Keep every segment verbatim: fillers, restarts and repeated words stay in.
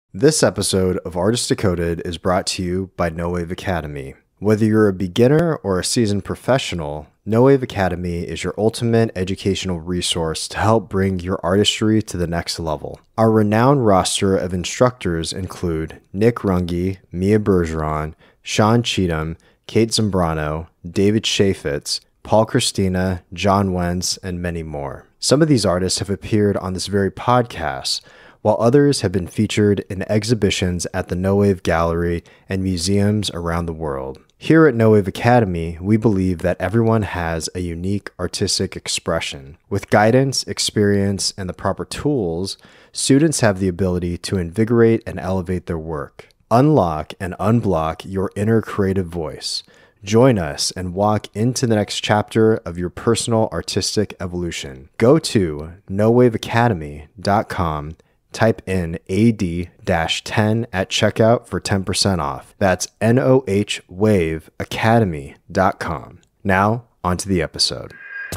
This episode of Artist Decoded is brought to you by No Wave Academy. Whether you're a beginner or a seasoned professional, No Wave Academy is your ultimate educational resource to help bring your artistry to the next level. Our renowned roster of instructors include Nick Runge, Mia Bergeron, Sean Cheatham, Kate Zambrano, David Chaffetz, Paul Christina, John Wentz, and many more. Some of these artists have appeared on this very podcast, while others have been featured in exhibitions at the No Wave Gallery and museums around the world. Here at No Wave Academy, we believe that everyone has a unique artistic expression. With guidance, experience, and the proper tools, students have the ability to invigorate and elevate their work. Unlock and unblock your inner creative voice. Join us and walk into the next chapter of your personal artistic evolution. Go to no wave academy dot com. Type in A D ten at checkout for ten percent off. That's N O H wave academy dot com. Now, onto the episode.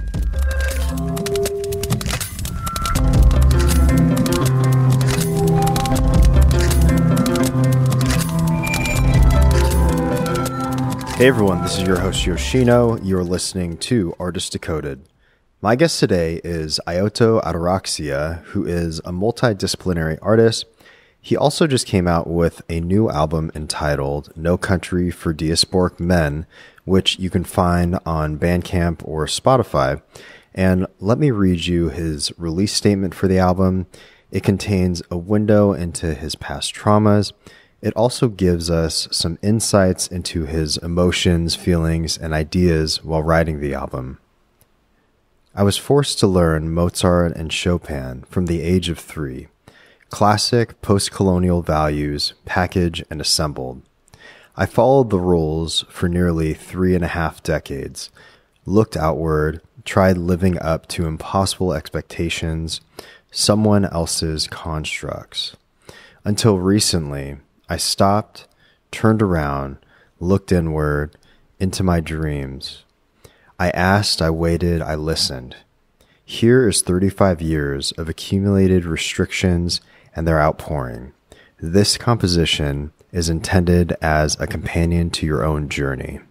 Hey everyone, this is your host Yoshino. You're listening to Artist Decoded. My guest today is Ayoto Ataraxia, who is a multidisciplinary artist. He also just came out with a new album entitled No Country for Diasporic Men, which you can find on Bandcamp or Spotify. And let me read you his release statement for the album. It contains a window into his past traumas. It also gives us some insights into his emotions, feelings, and ideas while writing the album. I was forced to learn Mozart and Chopin from the age of three. Classic post-colonial values, packaged and assembled. I followed the rules for nearly three and a half decades, looked outward, tried living up to impossible expectations, someone else's constructs. Until recently, I stopped, turned around, looked inward, into my dreams. I asked, I waited, I listened. Here is thirty-five years of accumulated restrictions and their outpouring. This composition is intended as a companion to your own journey.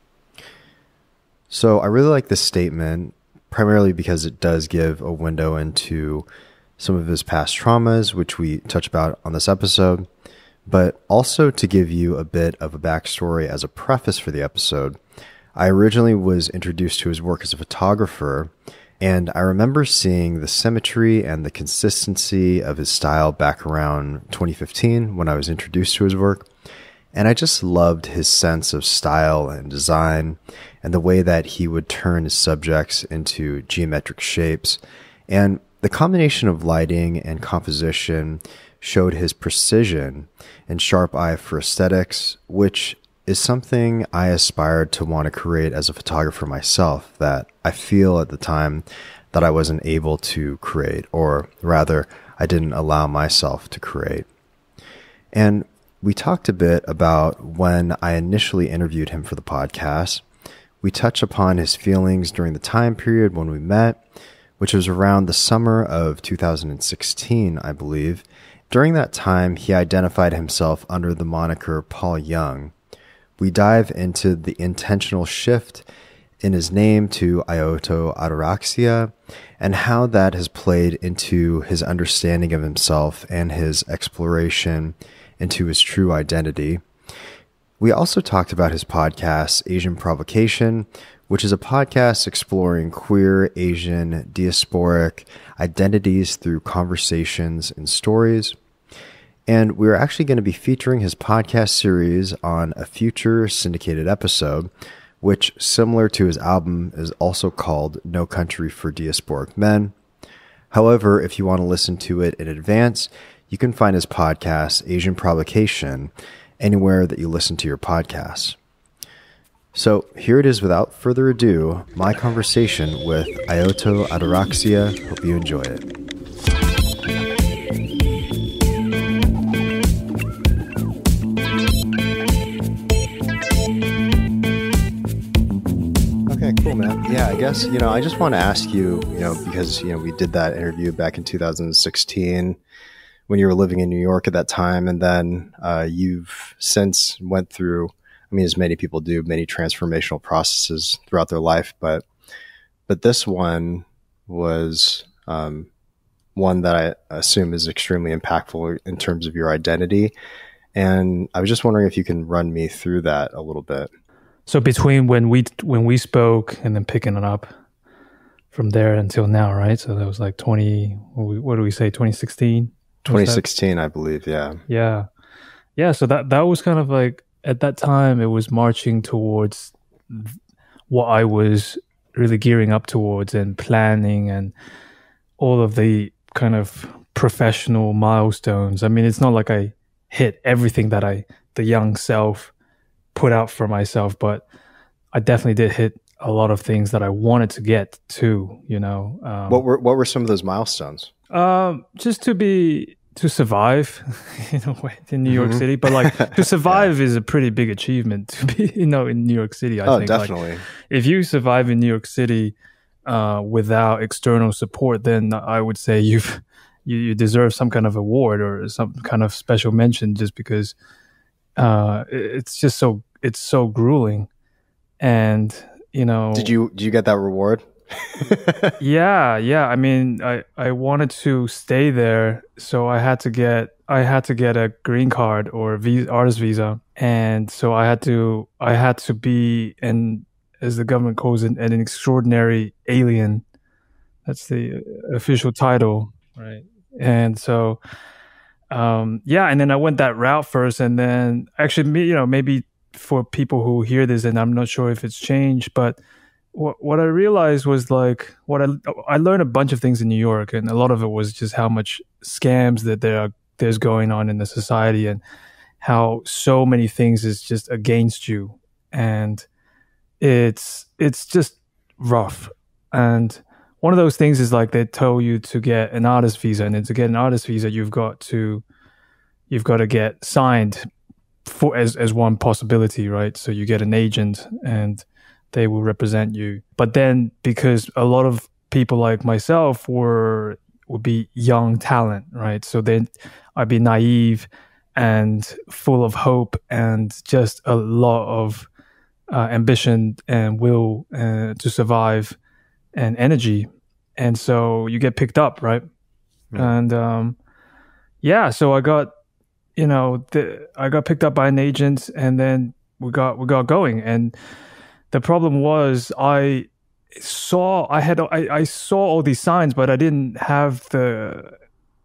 So I really like this statement, primarily because it does give a window into some of his past traumas, which we touch about on this episode, but also to give you a bit of a backstory as a preface for the episode. I originally was introduced to his work as a photographer, and I remember seeing the symmetry and the consistency of his style back around twenty fifteen when I was introduced to his work. And I just loved his sense of style and design and the way that he would turn his subjects into geometric shapes. And the combination of lighting and composition showed his precision and sharp eye for aesthetics, which is something I aspired to want to create as a photographer myself that I feel at the time that I wasn't able to create, or rather, I didn't allow myself to create. And we talked a bit about when I initially interviewed him for the podcast. We touched upon his feelings during the time period when we met, which was around the summer of two thousand sixteen, I believe. During that time, he identified himself under the moniker Paul Young. We dive into the intentional shift in his name to Ayoto Ataraxia and how that has played into his understanding of himself and his exploration into his true identity. We also talked about his podcast, Asian Provocation, which is a podcast exploring queer, Asian, diasporic identities through conversations and stories. And we're actually going to be featuring his podcast series on a future syndicated episode, which, similar to his album, is also called No Country for Diasporic Men. However, if you want to listen to it in advance, you can find his podcast, Asian Provocation, anywhere that you listen to your podcasts. So here it is, without further ado, my conversation with Ayoto Ataraxia. Hope you enjoy it. Okay, cool, man. Yeah, I guess, you know, I just want to ask you, you know, because, you know, we did that interview back in two thousand sixteen when you were living in New York at that time. And then uh, you've since went through, I mean, as many people do, many transformational processes throughout their life. But but this one was um, one that I assume is extremely impactful in terms of your identity. And I was just wondering if you can run me through that a little bit. So between when we when we spoke and then picking it up from there until now, right? So that was like twenty, what do we say, twenty sixteen? twenty sixteen, I believe, yeah. Yeah. Yeah, so that, that was kind of like, at that time, it was marching towards what I was really gearing up towards and planning and all of the kind of professional milestones. I mean, it's not like I hit everything that I, the young self, put out for myself, but I definitely did hit a lot of things that I wanted to get to, you know. Um, what were what were some of those milestones? Um, just to be to survive, in a way, in New York mm-hmm. City. But like to survive yeah. is a pretty big achievement to be, you know, in New York City. I oh, think. definitely. Like, if you survive in New York City uh, without external support, then I would say you've you, you deserve some kind of award or some kind of special mention, just because uh, it's just so it's so grueling. And you know, did you did you get that reward? yeah, yeah. I mean, I, I wanted to stay there, so I had to get I had to get a green card or visa, artist visa, and so I had to I had to be an, as the government calls it, an extraordinary alien. That's the official title, right? And so, um, yeah, and then I went that route first, and then actually, you know, maybe for people who hear this, and I'm not sure if it's changed, but what what I realized was like what I I learned a bunch of things in New York, and a lot of it was just how much scams that there are there's going on in the society, and how so many things is just against you, and it's it's just rough. And one of those things is like they tell you to get an artist visa, and then to get an artist visa, you've got to you've got to get signed for as as one possibility, right? So you get an agent, and they will represent you. But then because a lot of people like myself were would be young talent, right? So then I'd be naive and full of hope and just a lot of uh, ambition and will uh, to survive and energy. And so you get picked up, right? Mm. And um, yeah, so I got, you know, the, I got picked up by an agent, and then we got we got going. And the problem was I saw I had I, I saw all these signs, but I didn't have the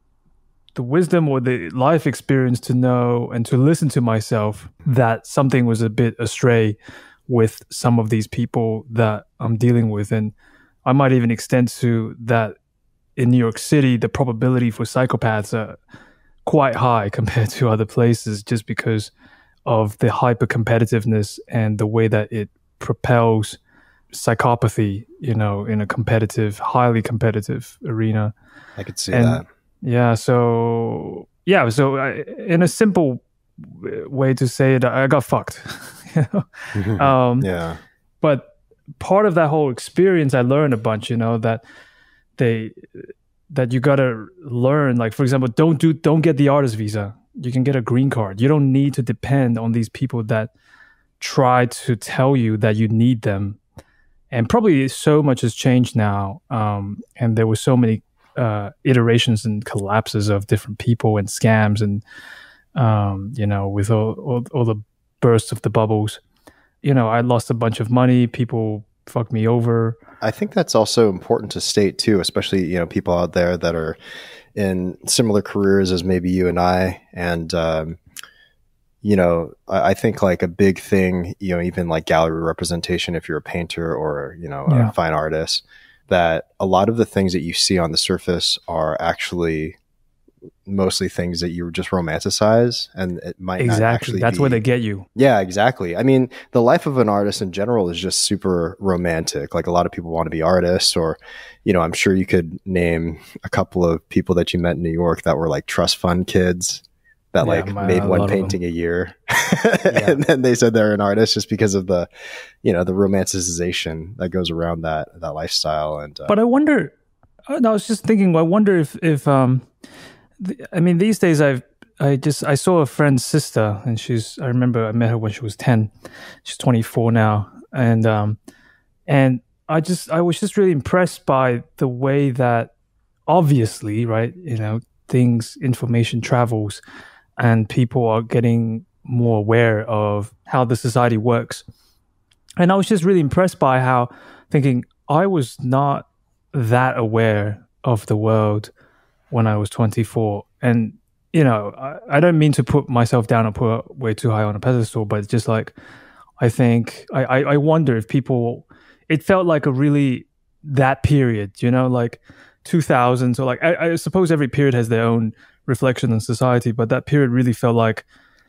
the wisdom or the life experience to know and to listen to myself that something was a bit astray with some of these people that I'm dealing with. And I might even extend to that in New York City, the probability for psychopaths are quite high compared to other places, just because of the hyper competitiveness and the way that it propels psychopathy, you know, in a competitive, highly competitive arena. I could see and, that. Yeah. So, yeah. So I, in a simple way to say it, I got fucked. you know? um, yeah. But part of that whole experience, I learned a bunch, you know, that they, that you got to learn, like, for example, don't do, don't get the artist visa. You can get a green card. You don't need to depend on these people that try to tell you that you need them. And probably so much has changed now. Um, and there were so many uh, iterations and collapses of different people and scams, and, um, you know, with all, all, all the bursts of the bubbles. You know, I lost a bunch of money. People fucked me over. I think that's also important to state too, especially, you know, people out there that are in similar careers as maybe you and I. And, um, you know, I, I think like a big thing, you know, even like gallery representation, if you're a painter or, you know, yeah. a fine artist, that a lot of the things that you see on the surface are actually mostly things that you just romanticize, and it might exactly. not actually That's be, where they get you. Yeah, exactly. I mean, the life of an artist in general is just super romantic. Like a lot of people want to be artists, or, you know, I'm sure you could name a couple of people that you met in New York that were like trust fund kids that yeah, like my, made one painting a year. yeah. And then they said they're an artist just because of the, you know, the romanticization that goes around that, that lifestyle. And, uh, but I wonder, I was just thinking, I wonder if, if, um, th- I mean, these days I've I just I saw a friend's sister, and she's I remember I met her when she was ten. She's twenty-four now, and um, and I just I was just really impressed by the way that obviously, right, you know, things information travels, and people are getting more aware of how the society works. And I was just really impressed by how thinking I was not that aware of the world when I was twenty-four. And, you know, I, I don't mean to put myself down or put way too high on a pedestal, but it's just like, I think, I, I, I wonder if people, it felt like a really, that period, you know, like two thousands or like, I, I suppose every period has their own reflection on society, but that period really felt like,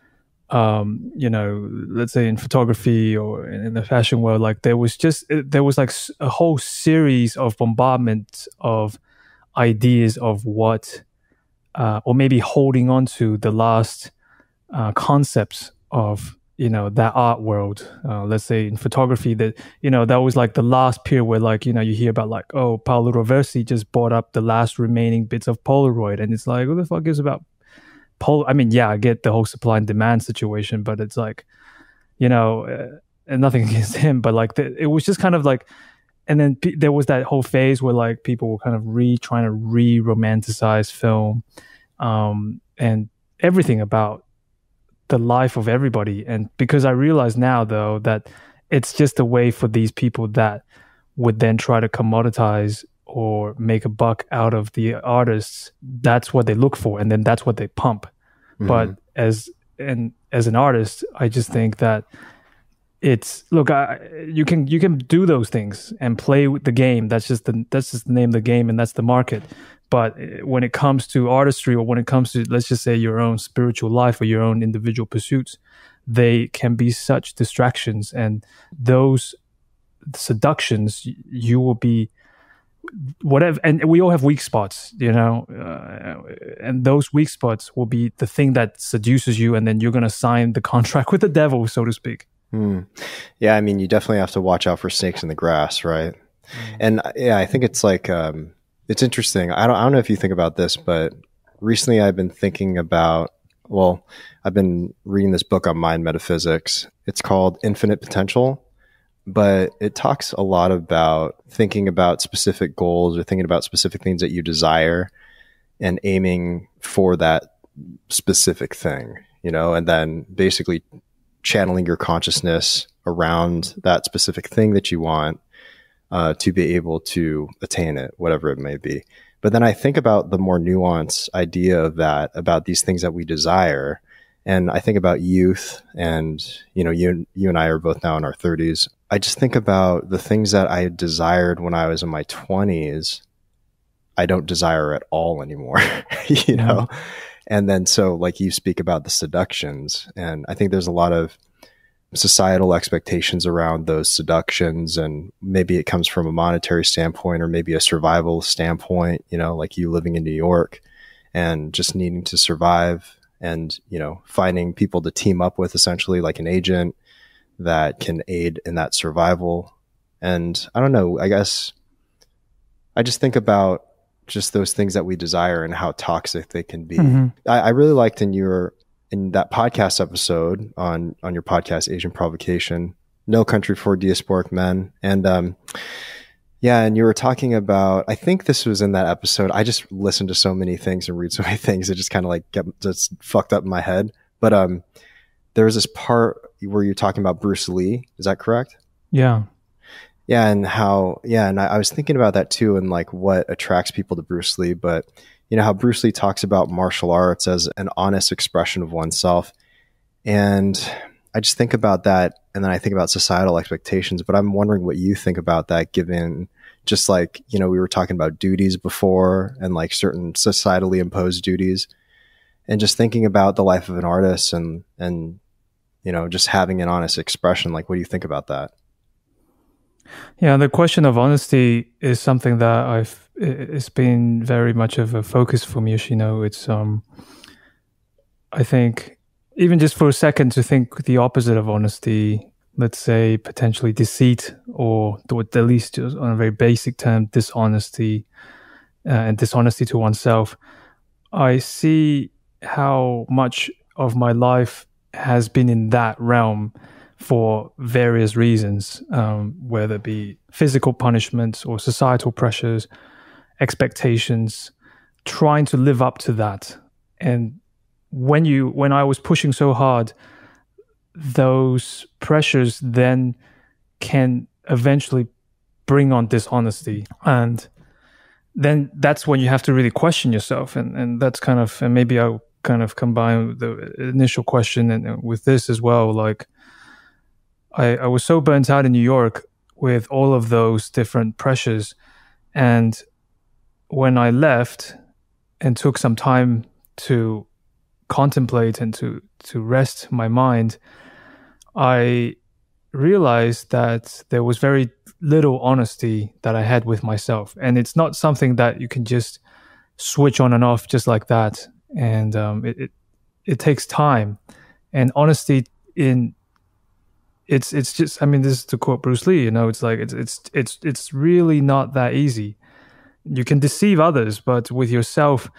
um, you know, let's say in photography or in the fashion world, like there was just, there was like a whole series of bombardment of ideas of what, uh, or maybe holding on to the last uh, concepts of, you know, that art world. Uh, let's say in photography that, you know, that was like the last period where like, you know, you hear about like, oh, Paolo Roversi just bought up the last remaining bits of Polaroid. And it's like, who the fuck is about Pol- I mean, yeah, I get the whole supply and demand situation, but it's like, you know, uh, and nothing against him, but like the, it was just kind of like, and then p- there was that whole phase where like people were kind of re trying to re-romanticize film, um, and everything about the life of everybody. And because I realize now though that it's just a way for these people that would then try to commoditize or make a buck out of the artists, that's what they look for, and then that's what they pump. Mm-hmm. But as and as an artist, I just think that it's look, I, you can you can do those things and play with the game. That's just the that's just the name of the game, and that's the market. But when it comes to artistry, or when it comes to, let's just say, your own spiritual life or your own individual pursuits, they can be such distractions, and those seductions, you will be whatever, and we all have weak spots, you know, uh, and those weak spots will be the thing that seduces you, and then you're going to sign the contract with the devil, so to speak. Hmm. Yeah, I mean, you definitely have to watch out for snakes in the grass, right? Mm. And yeah, I think it's like um, it's interesting. I don't, I don't know if you think about this, but recently I've been thinking about. Well, I've been reading this book on mind metaphysics. It's called Infinite Potential. But it talks a lot about thinking about specific goals or thinking about specific things that you desire and aiming for that specific thing, you know, and then basically channeling your consciousness around that specific thing that you want uh, to be able to attain it, whatever it may be. But then I think about the more nuanced idea of that, about these things that we desire. And I think about youth, and, you know, you, you and I are both now in our thirties. I just think about the things that I desired when I was in my twenties, I don't desire at all anymore, you know? Mm-hmm. And then, so like you speak about the seductions, and I think there's a lot of societal expectations around those seductions, and maybe it comes from a monetary standpoint or maybe a survival standpoint, you know, like you living in New York and just needing to survive. And, you know, finding people to team up with, essentially like an agent that can aid in that survival. And I don't know, I guess I just think about just those things that we desire and how toxic they can be. Mm-hmm. I, I really liked in your, in that podcast episode on, on your podcast, Asian Provocation, No Country for Diasporic Men. And, um, yeah, and you were talking about, I think this was in that episode. I just listened to so many things and read so many things. It just kind of like get just fucked up in my head. But um, there was this part where you're talking about Bruce Lee. Is that correct? Yeah. Yeah, and how, yeah, and I, I was thinking about that too, and like what attracts people to Bruce Lee. But you know how Bruce Lee talks about martial arts as an honest expression of oneself. And I just think about that, and then I think about societal expectations, but I'm wondering what you think about that, given just like, you know, we were talking about duties before and like certain societally imposed duties, and just thinking about the life of an artist and, and, you know, just having an honest expression. Like, what do you think about that? Yeah, the question of honesty is something that I've, it's been very much of a focus for me, you know. It's, um, I think, even just for a second to think the opposite of honesty, let's say potentially deceit, or at least on a very basic term, dishonesty, uh, and dishonesty to oneself. I see how much of my life has been in that realm for various reasons, um, whether it be physical punishments or societal pressures, expectations, trying to live up to that. And when you when I was pushing so hard, those pressures then can eventually bring on dishonesty, and then that's when you have to really question yourself. And and that's kind of, and maybe I'll kind of combine the initial question and, and with this as well. Like I, I was so burnt out in New York with all of those different pressures, and when I left and took some time to contemplate and to to rest my mind, I realized that there was very little honesty that I had with myself. And it's not something that you can just switch on and off just like that. And um, it, it it takes time. And honesty in it's it's just, I mean, this is to quote Bruce Lee, you know, it's like it's it's it's it's really not that easy. You can deceive others, but with yourself,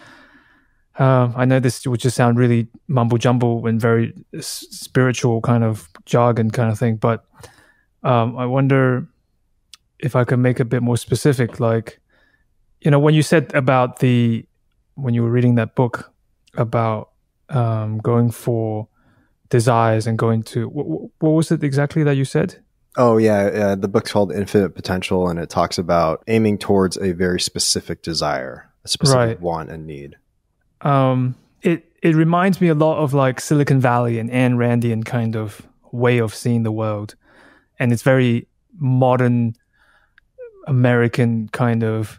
Uh, I know this would just sound really mumble jumble and very s- spiritual kind of jargon kind of thing, but um, I wonder if I can make a bit more specific. Like, you know, when you said about the, when you were reading that book about um, going for desires and going to, what, what was it exactly that you said? Oh, yeah. Uh, the book's called Infinite Potential, and it talks about aiming towards a very specific desire, a specific Right. want and need. Um, it it reminds me a lot of like Silicon Valley and Ayn Randian kind of way of seeing the world, and it's very modern American kind of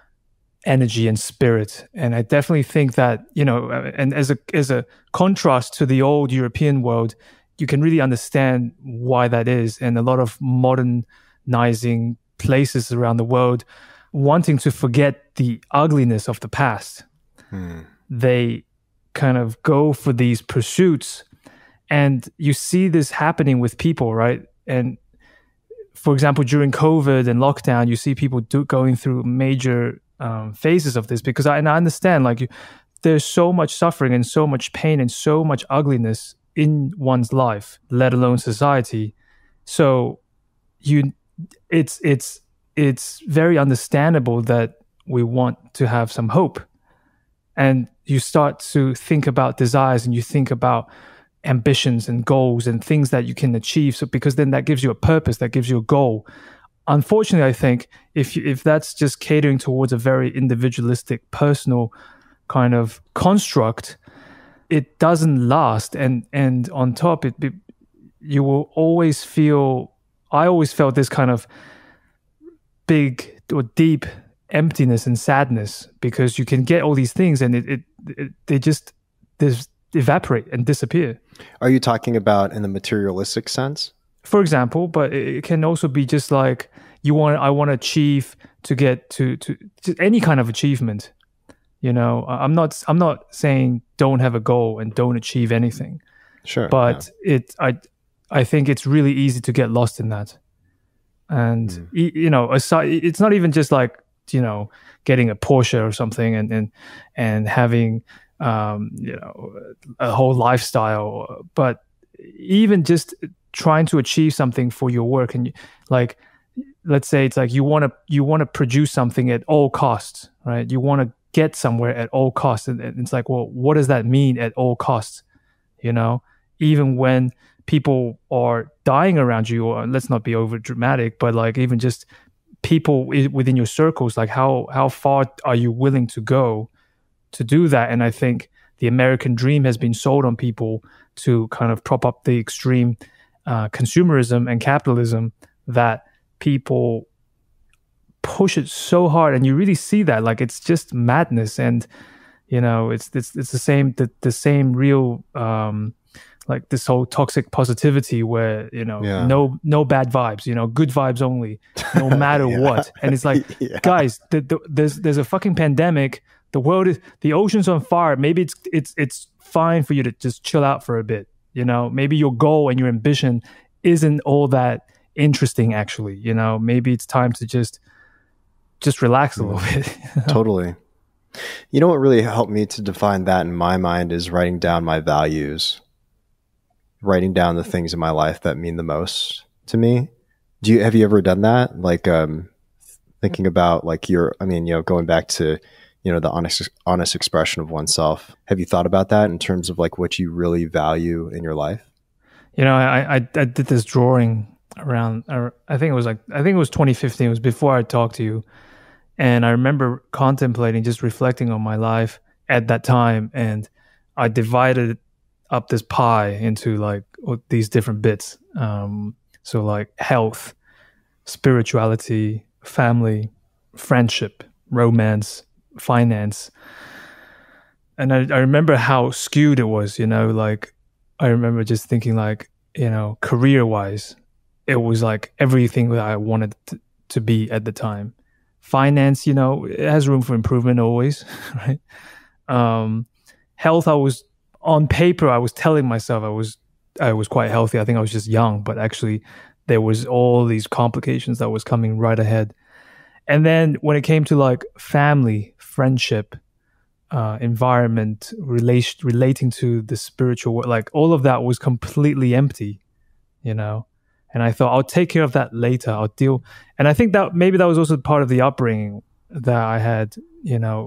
energy and spirit. And I definitely think that, you know, and as a as a contrast to the old European world, you can really understand why that is. And a lot of modernizing places around the world wanting to forget the ugliness of the past. Hmm. They kind of go for these pursuits, and you see this happening with people, right? And for example, during COVID and lockdown, you see people do, going through major um, phases of this, because I, and I understand, like, you, there's so much suffering and so much pain and so much ugliness in one's life, let alone society. So you, it's it's it's very understandable that we want to have some hope. And you start to think about desires, and you think about ambitions and goals and things that you can achieve. So because then that gives you a purpose, that gives you a goal. Unfortunately, I think if you, if that's just catering towards a very individualistic, personal kind of construct, it doesn't last. And and on top, it, it you will always feel. I always felt this kind of big or deep emptiness and sadness, because you can get all these things and it, it, it they just dis- evaporate and disappear. Are you talking about in the materialistic sense? For example, but it can also be just like you want. I want to achieve to get to to just any kind of achievement. You know, I'm not I'm not saying don't have a goal and don't achieve anything. Sure, but yeah. it I I think it's really easy to get lost in that. And mm. you know, aside, it's not even just like, you know, getting a Porsche or something and and and having um, you know, a whole lifestyle, but even just trying to achieve something for your work. And like, let's say it's like you want to you want to produce something at all costs, right? You want to get somewhere at all costs, and it's like, well, what does that mean at all costs? You know, even when people are dying around you, or let's not be over dramatic, but like even just people within your circles, like how how far are you willing to go to do that? And I think the American dream has been sold on people to kind of prop up the extreme uh, consumerism and capitalism, that people push it so hard, and you really see that, like, it's just madness. And you know, it's it's it's the same the, the same real um like this whole toxic positivity where, you know, yeah. no no bad vibes, you know, good vibes only, no matter yeah. what. And it's like, yeah. guys, the, the, there's there's a fucking pandemic. The world is, the ocean's on fire. Maybe it's it's it's fine for you to just chill out for a bit. You know, maybe your goal and your ambition isn't all that interesting, actually. You know, maybe it's time to just just relax a little bit. Totally. You know what really helped me to define that in my mind is writing down my values, writing down the things in my life that mean the most to me. Do you, have you ever done that? Like, um, thinking about like your, I mean, you know, going back to, you know, the honest, honest expression of oneself. Have you thought about that in terms of like what you really value in your life? You know, I, I, I did this drawing around, I think it was like, I think it was twenty fifteen. It was before I talked to you. And I remember contemplating, just reflecting on my life at that time. And I divided up this pie into like these different bits. Um, so like health, spirituality, family, friendship, romance, finance. And I, I remember how skewed it was, you know, like I remember just thinking like, you know, career wise, it was like everything that I wanted to, to be at the time. Finance, you know, it has room for improvement always, right? Um, health, I was on paper, I was telling myself I was I was quite healthy. I think I was just young, but actually there was all these complications that was coming right ahead. And then when it came to like family, friendship, uh, environment, relation, relating to the spiritual world, like all of that was completely empty, you know? And I thought, I'll take care of that later. I'll deal. And I think that maybe that was also part of the upbringing that I had, you know,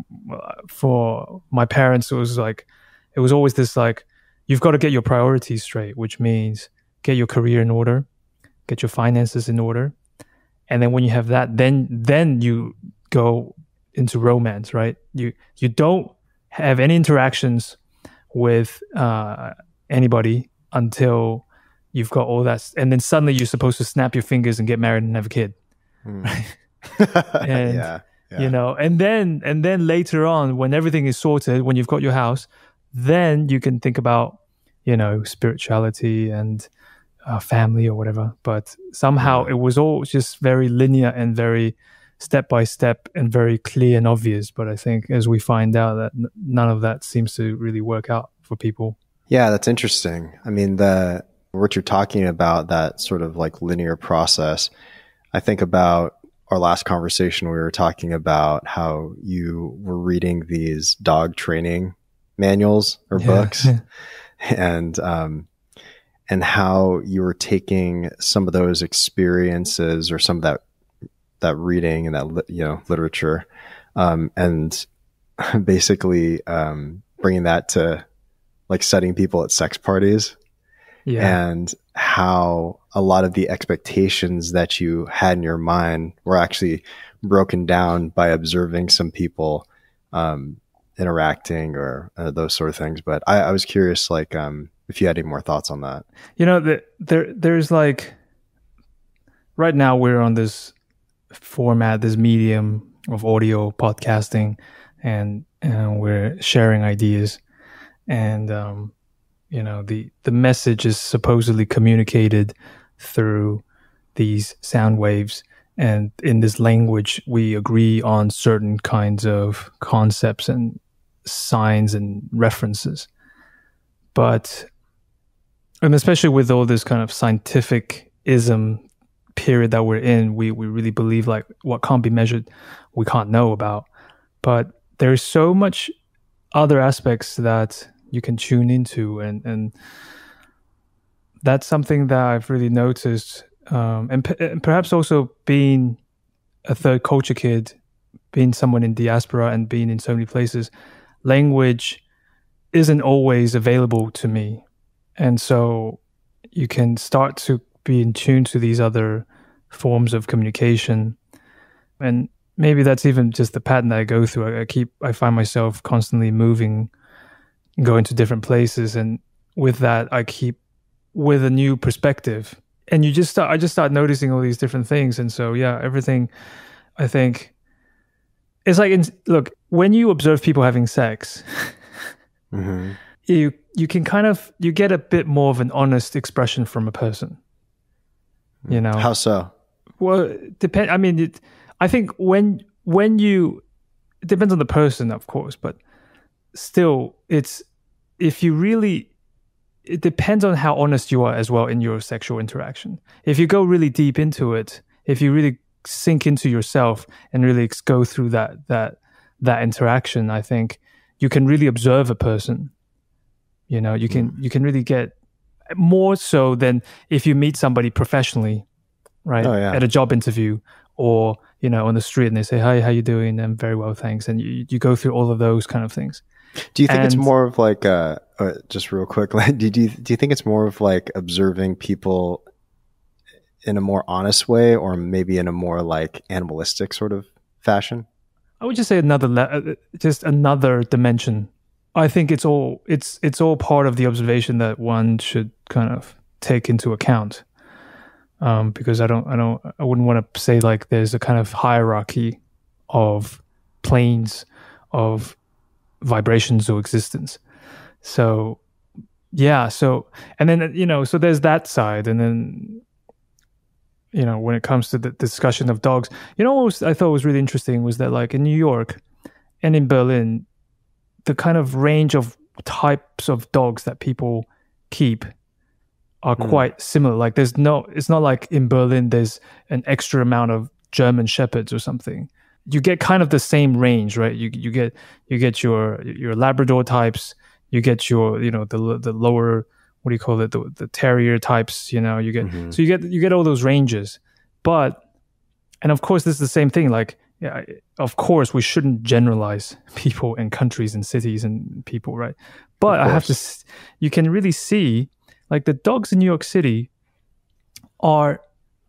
for my parents. It was like, it was always this like, you've got to get your priorities straight, which means get your career in order, get your finances in order. And then when you have that, then, then you go into romance, right? You, you don't have any interactions with uh, anybody until you've got all that, and then suddenly you're supposed to snap your fingers and get married and have a kid. Mm. and, yeah, yeah. You know, and then, and then later on, when everything is sorted, when you've got your house, then you can think about, you know, spirituality and uh, family or whatever. But somehow yeah. it was all just very linear and very step by step and very clear and obvious. But I think as we find out that n- none of that seems to really work out for people. Yeah, that's interesting. I mean, the what you're talking about, that sort of like linear process, I think about our last conversation. We were talking about how you were reading these dog training manuals or yeah. books and, um, and how you were taking some of those experiences or some of that, that reading and that, you know, literature, um, and basically, um, bringing that to like setting people at sex parties. Yeah. And how a lot of the expectations that you had in your mind were actually broken down by observing some people um, interacting or uh, those sort of things. But I, I was curious, like, um, if you had any more thoughts on that. You know, the, there there's like, right now we're on this format, this medium of audio podcasting, and, and we're sharing ideas. And, um, you know, the, the message is supposedly communicated through these sound waves. And in this language, we agree on certain kinds of concepts and signs and references. But, and especially with all this kind of scientific-ism period that we're in, we, we really believe like what can't be measured, we can't know about. But there's so much other aspects that you can tune into, and, and that's something that I've really noticed. Um, and, p- and perhaps also being a third culture kid, being someone in diaspora and being in so many places, language isn't always available to me. And so you can start to be in tune to these other forms of communication. And maybe that's even just the pattern that I go through. I, I keep, I find myself constantly moving, going to different places, and with that I keep with a new perspective, and you just start I just start noticing all these different things. And so yeah, everything, I think it's like in, look, when you observe people having sex, mm-hmm. you you can kind of you get a bit more of an honest expression from a person, you know. How so? Well, depend I mean it, I think when when you it depends on the person, of course, but still, it's if you really, it depends on how honest you are as well in your sexual interaction. If you go really deep into it, if you really sink into yourself and really go through that that that interaction, I think you can really observe a person. You know, you can, mm. you can really get more so than if you meet somebody professionally, right? Oh, yeah. At a job interview or, you know, on the street and they say, hi, how you doing? I'm very well, thanks. And you, you go through all of those kind of things. Do you think and, it's more of like, uh, uh, just real quick, do you, do you think it's more of like observing people in a more honest way or maybe in a more like animalistic sort of fashion? I would just say another, le- just another dimension. I think it's all, it's, it's all part of the observation that one should kind of take into account. Um, because I don't, I don't, I wouldn't want to say like there's a kind of hierarchy of planes of vibrations or existence. So, yeah. So, and then, you know, so there's that side. And then, you know, when it comes to the discussion of dogs, you know, what was, I thought was really interesting was that like in New York and in Berlin, the kind of range of types of dogs that people keep are mm. quite similar. Like there's no, it's not like in Berlin, there's an extra amount of German Shepherds or something. You get kind of the same range, right? You you get you get your your Labrador types, you get your, you know, the the lower, what do you call it, the the terrier types, you know, you get mm-hmm. so you get you get all those ranges. But and of course this is the same thing, like yeah, of course we shouldn't generalize people and countries and cities and people, right? But I have to, you can really see like the dogs in New York City are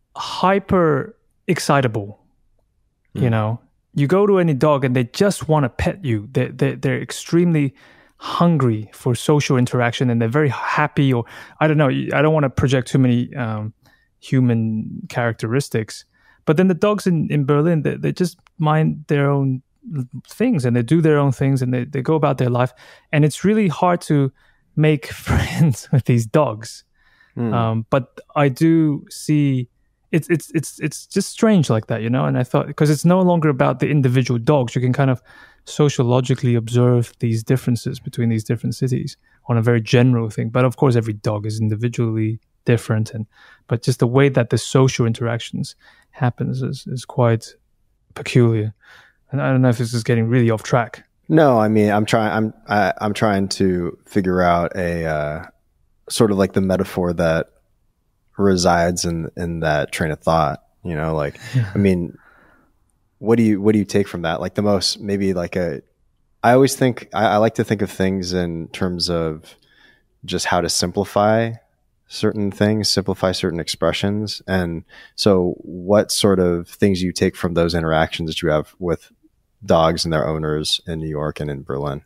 hyper excitable. Mm. You know, you go to any dog and they just want to pet you. They they they're extremely hungry for social interaction and they're very happy, or I don't know, I don't want to project too many um, human characteristics. But then the dogs in, in Berlin, they, they just mind their own things and they do their own things and they, they go about their life. And it's really hard to make friends with these dogs. Mm. Um, but I do see it's it's it's it's just strange like that, you know. And I thought because it's no longer about the individual dogs, you can kind of sociologically observe these differences between these different cities on a very general thing. But of course, every dog is individually different, and but just the way that the social interactions happens is, is quite peculiar. And I don't know if this is getting really off track. No, I mean, I'm trying, I'm, I, I'm trying to figure out a, uh, sort of like the metaphor that resides in, in that train of thought, you know, like, yeah. I mean, what do you, what do you take from that? Like the most, maybe like a, I always think, I, I like to think of things in terms of just how to simplify certain things, simplify certain expressions. And so what sort of things you take from those interactions that you have with dogs and their owners in New York and in Berlin?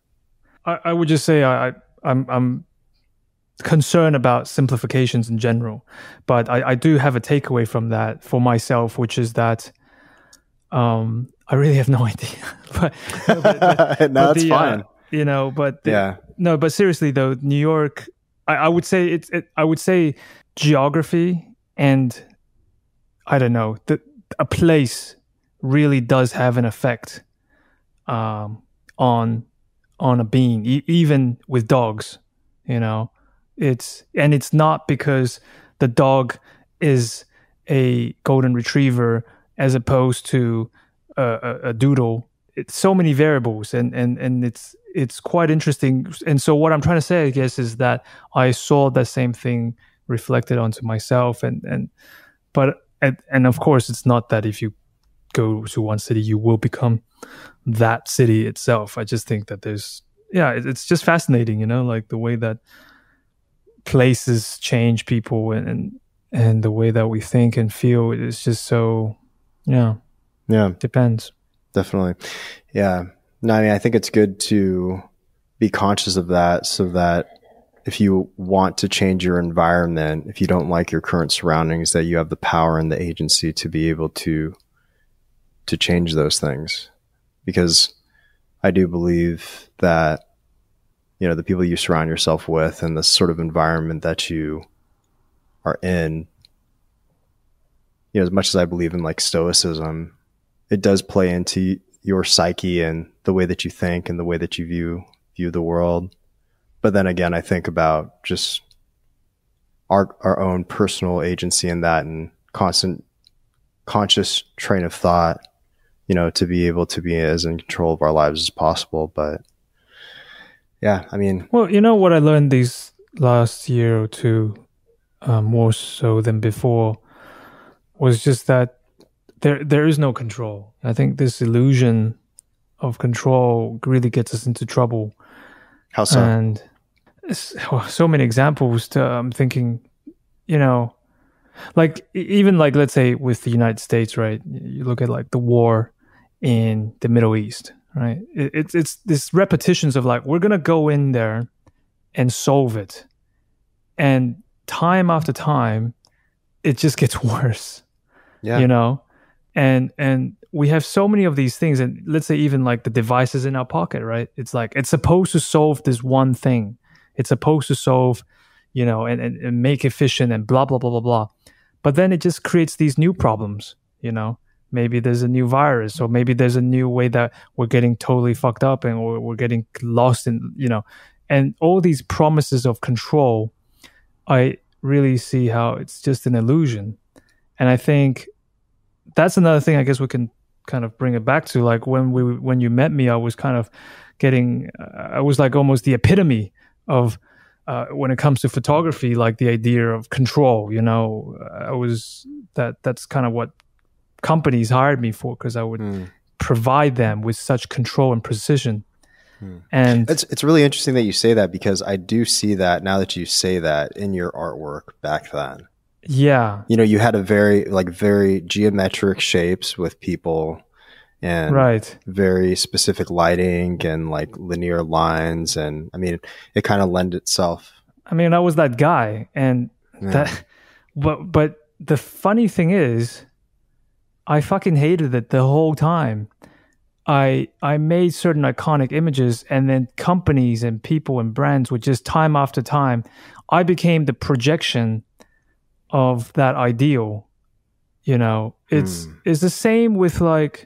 I, I would just say I, I, I'm, I'm concerned about simplifications in general, but I, I do have a takeaway from that for myself, which is that um, I really have no idea. but, no, but, but, no, but that's the, fine. Uh, you know, but the, yeah, no, but seriously though, New York, I, I would say it's. It, I would say geography and I don't know, the, a place really does have an effect um, on on a being, e- even with dogs. You know, it's and it's not because the dog is a golden retriever as opposed to a, a, a doodle. It's so many variables, and and and it's it's quite interesting. And so what I'm trying to say, I guess, is that I saw that same thing reflected onto myself, and and but and, and of course, it's not that if you go to one city, you will become that city itself. I just think that there's, yeah, it, it's just fascinating, you know, like the way that places change people and, and, and the way that we think and feel is just so, yeah. Yeah. Depends. Definitely. Yeah. No, I mean, I think it's good to be conscious of that so that if you want to change your environment, if you don't like your current surroundings, that you have the power and the agency to be able to to change those things. Because I do believe that, you know, the people you surround yourself with and the sort of environment that you are in, you know, as much as I believe in like stoicism, it does play into your psyche and the way that you think and the way that you view view the world. But then again, I think about just our our own personal agency in that and constant conscious train of thought. you know, to be able to be as in control of our lives as possible. But yeah, I mean, well, you know what I learned these last year or two, uh, more so than before, was just that there there is no control. I think this illusion of control really gets us into trouble. How so? And so many examples. To, I'm thinking, you know, like even like let's say with the United States, right? You look at like the war in the Middle East, right? It, it's it's this repetitions of like we're gonna go in there and solve it, and time after time, it just gets worse. Yeah, you know, and and we have so many of these things, and let's say even like the devices in our pocket, right? It's like it's supposed to solve this one thing. It's supposed to solve, you know, and, and, and make efficient and blah blah blah blah blah. But then it just creates these new problems, you know. Maybe there's a new virus, or maybe there's a new way that we're getting totally fucked up and or we're getting lost in, you know, and all these promises of control, I really see how it's just an illusion. And I think that's another thing I guess we can kind of bring it back to. Like when we when you met me, I was kind of getting, uh, I was like almost the epitome of uh, when it comes to photography, like the idea of control, you know. I was, that that's kind of what companies hired me for, because I would mm. provide them with such control and precision. Mm. And it's it's really interesting that you say that, because I do see that now that you say that in your artwork back then. Yeah. You know, you had a very like very geometric shapes with people and right. very specific lighting and like linear lines, and I mean it kind of lend itself. I mean, I was that guy, and yeah. that but but the funny thing is I fucking hated it the whole time. I I made certain iconic images, and then companies and people and brands would just time after time, I became the projection of that ideal. You know, it's mm. it's the same with like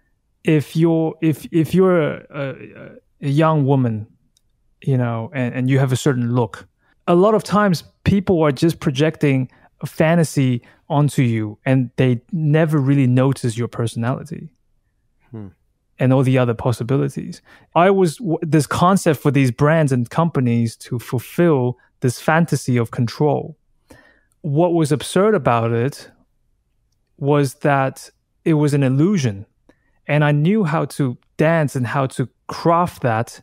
if you're if if you're a, a, a young woman, you know, and, and you have a certain look. A lot of times people are just projecting a fantasy onto you, and they never really notice your personality. Hmm. And all the other possibilities. I was this concept for these brands and companies to fulfill this fantasy of control. What was absurd about it was that it was an illusion, and I knew how to dance and how to craft that,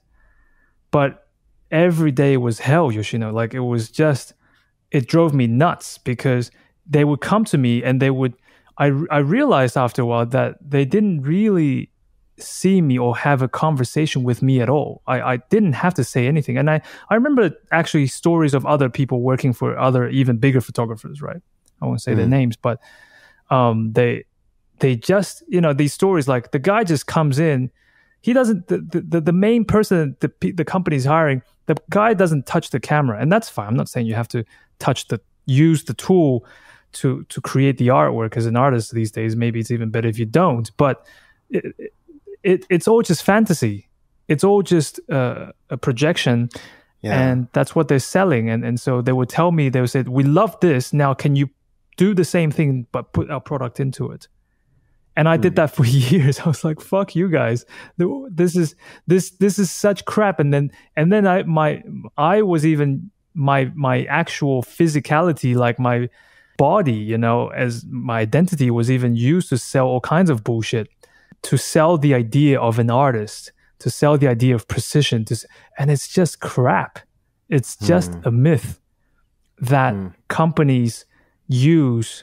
but every day was hell, Yoshino. Like it was just, it drove me nuts, because they would come to me and they would, I, I realized after a while that they didn't really see me or have a conversation with me at all. I, I didn't have to say anything. And I, I remember actually stories of other people working for other even bigger photographers, right? I won't say mm. their names, but um, they they just, you know, these stories like the guy just comes in, he doesn't, the, the, the main person the, the company's hiring, the guy doesn't touch the camera, and that's fine. I'm not saying you have to touch the, use the tool to to create the artwork as an artist these days. Maybe it's even better if you don't, but it, It, it's all just fantasy. It's all just uh, a projection. Yeah. And that's what they're selling. And and so they would tell me, they would say, we love this. Now, can you do the same thing, but put our product into it? And I mm. did that for years. I was like, fuck you guys. This is, this, this is such crap. And then, and then I, my, I was even my, my actual physicality, like my body, you know, as my identity was even used to sell all kinds of bullshit. To sell the idea of an artist, to sell the idea of precision, to, and it's just crap. It's just mm. a myth that mm. companies use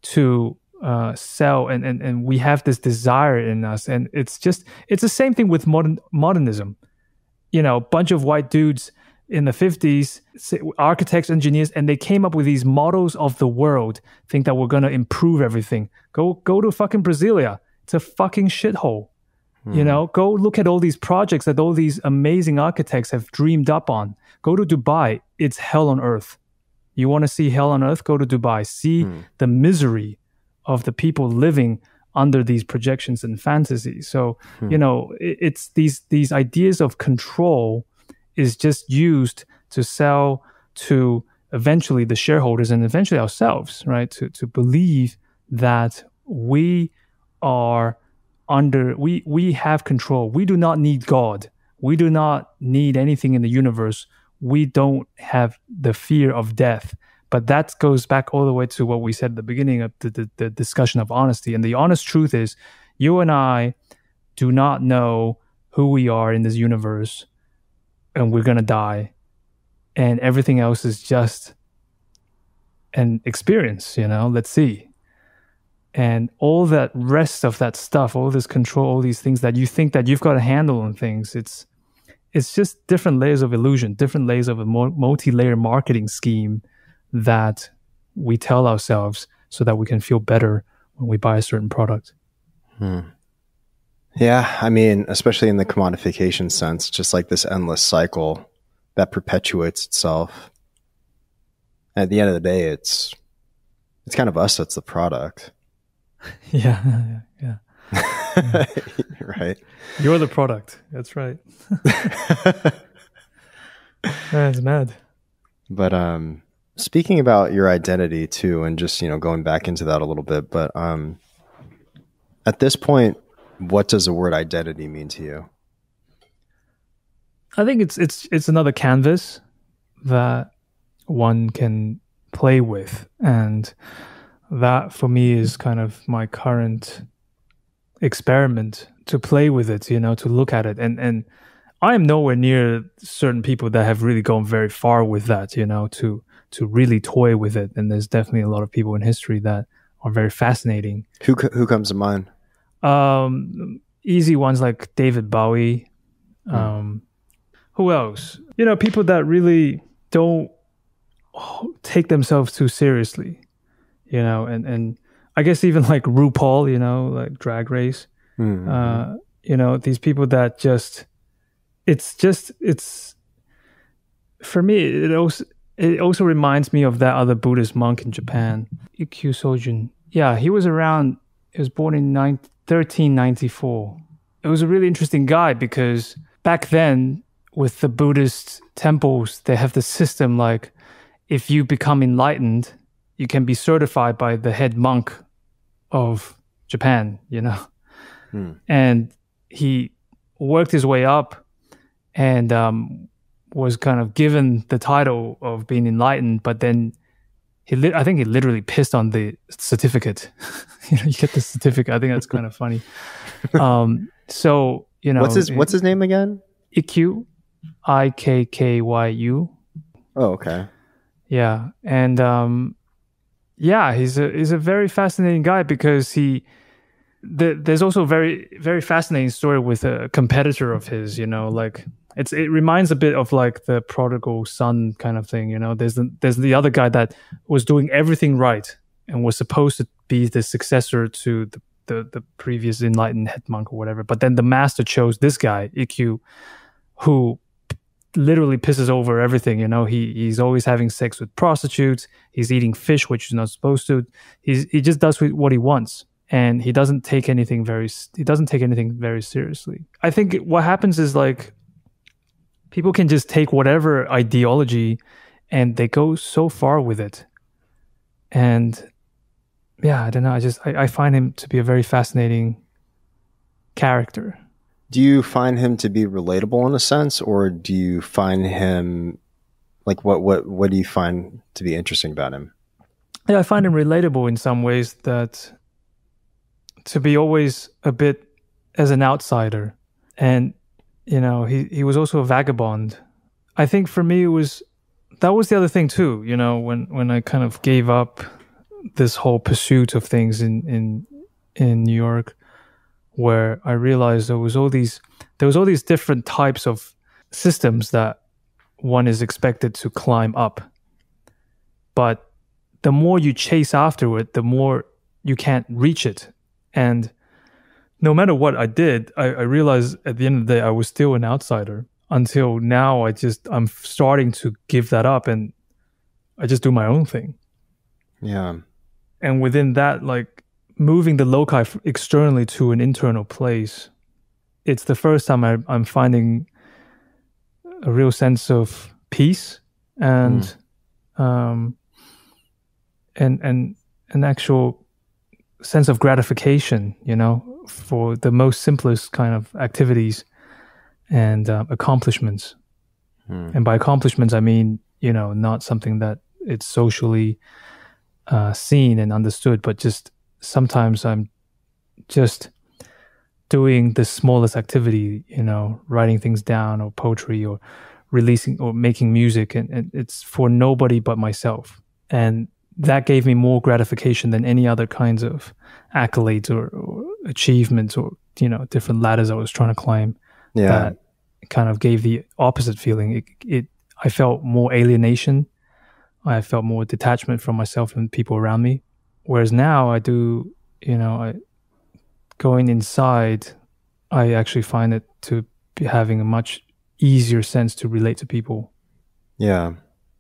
to uh, sell, and, and, and we have this desire in us. And it's just, it's the same thing with modern modernism. You know, a bunch of white dudes in the fifties, architects, engineers, and they came up with these models of the world, think that we're going to improve everything. Go, go to fucking Brasilia. It's a fucking shithole. Hmm. You know, go look at all these projects that all these amazing architects have dreamed up on. Go to Dubai. It's hell on earth. You want to see hell on earth? Go to Dubai. See hmm. the misery of the people living under these projections and fantasies. So, hmm. you know, it, it's these, these ideas of control is just used to sell to eventually the shareholders and eventually ourselves, right? To, to believe that we are under, we, we have control. We do not need God. We do not need anything in the universe. We don't have the fear of death. But that goes back all the way to what we said at the beginning of the, the, the discussion of honesty. And the honest truth is, you and I do not know who we are in this universe, and we're going to die. And everything else is just an experience, you know, let's see. And all that rest of that stuff, all this control, all these things that you think that you've got a handle on things, it's it's just different layers of illusion, different layers of a multi-layer marketing scheme that we tell ourselves so that we can feel better when we buy a certain product. Hmm. Yeah, I mean, especially in the commodification sense, just like this endless cycle that perpetuates itself. At the end of the day, it's it's kind of us that's the product. Yeah, yeah, yeah. yeah. Right. You're the product. That's right. That's mad. But um, speaking about your identity too, and just, you know, going back into that a little bit, but um, at this point, what does the word identity mean to you? I think it's it's it's another canvas that one can play with, and that for me is kind of my current experiment, to play with it, you know, to look at it. And and I am nowhere near certain people that have really gone very far with that, you know, to to really toy with it. And there's definitely a lot of people in history that are very fascinating. Who who comes to mind? Um, easy ones like David Bowie. Um, mm. Who else? You know, people that really don't take themselves too seriously, you know, and, and I guess even like RuPaul, you know, like Drag Race, mm-hmm. uh, you know, these people that just, it's just, it's, for me, it also, it also reminds me of that other Buddhist monk in Japan, Ikkyu Sojun. Yeah, he was around, he was born in thirteen ninety-four. It was a really interesting guy because back then with the Buddhist temples, they have the system like, if you become enlightened, you can be certified by the head monk of Japan, you know. Hmm. And he worked his way up and um, was kind of given the title of being enlightened, but then he, li- I think he literally pissed on the certificate. You know, you get the certificate. I think that's kind of funny. Um, so, you know. What's his, what's his name again? Ikkyu, I K K Y U. Oh, okay. Yeah. And, um, yeah, he's a, he's a very fascinating guy because he, the, there's also a very, very fascinating story with a competitor of his, you know, like it's, it reminds a bit of like the prodigal son kind of thing, you know, there's the, there's the other guy that was doing everything right and was supposed to be the successor to the, the, the previous enlightened head monk or whatever. But then the master chose this guy, Ikkyu, who literally pisses over everything, you know. He he's always having sex with prostitutes. He's eating fish, which he's not supposed to. He's he just does what he wants, and he doesn't take anything very he doesn't take anything very seriously. I think what happens is like people can just take whatever ideology, and they go so far with it. And yeah, I don't know. I just I, I find him to be a very fascinating character. Do you find him to be relatable in a sense, or do you find him like what what what do you find to be interesting about him? Yeah, I find him relatable in some ways, that to be always a bit as an outsider. And you know, he he was also a vagabond. I think for me it was that was the other thing too, you know, when when I kind of gave up this whole pursuit of things in in in New York, where I realized there was all these there was all these different types of systems that one is expected to climb up. But the more you chase after it, the more you can't reach it. And no matter what I did, I, I realized at the end of the day I was still an outsider. Until now I just I'm starting to give that up and I just do my own thing. Yeah. And within that, like moving the loci externally to an internal place, it's the first time I, I'm finding a real sense of peace and mm. um, and and an actual sense of gratification, you know, for the most simplest kind of activities and uh, accomplishments. Hmm. And by accomplishments, I mean, you know, not something that it's socially uh, seen and understood, but just sometimes I'm just doing the smallest activity, you know, writing things down or poetry or releasing or making music. And, and it's for nobody but myself. And that gave me more gratification than any other kinds of accolades or, or achievements or, you know, different ladders I was trying to climb. Yeah. That kind of gave the opposite feeling. It, it, I felt more alienation. I felt more detachment from myself and people around me. Whereas now I do, you know, I, going inside, I actually find it to be having a much easier sense to relate to people. Yeah.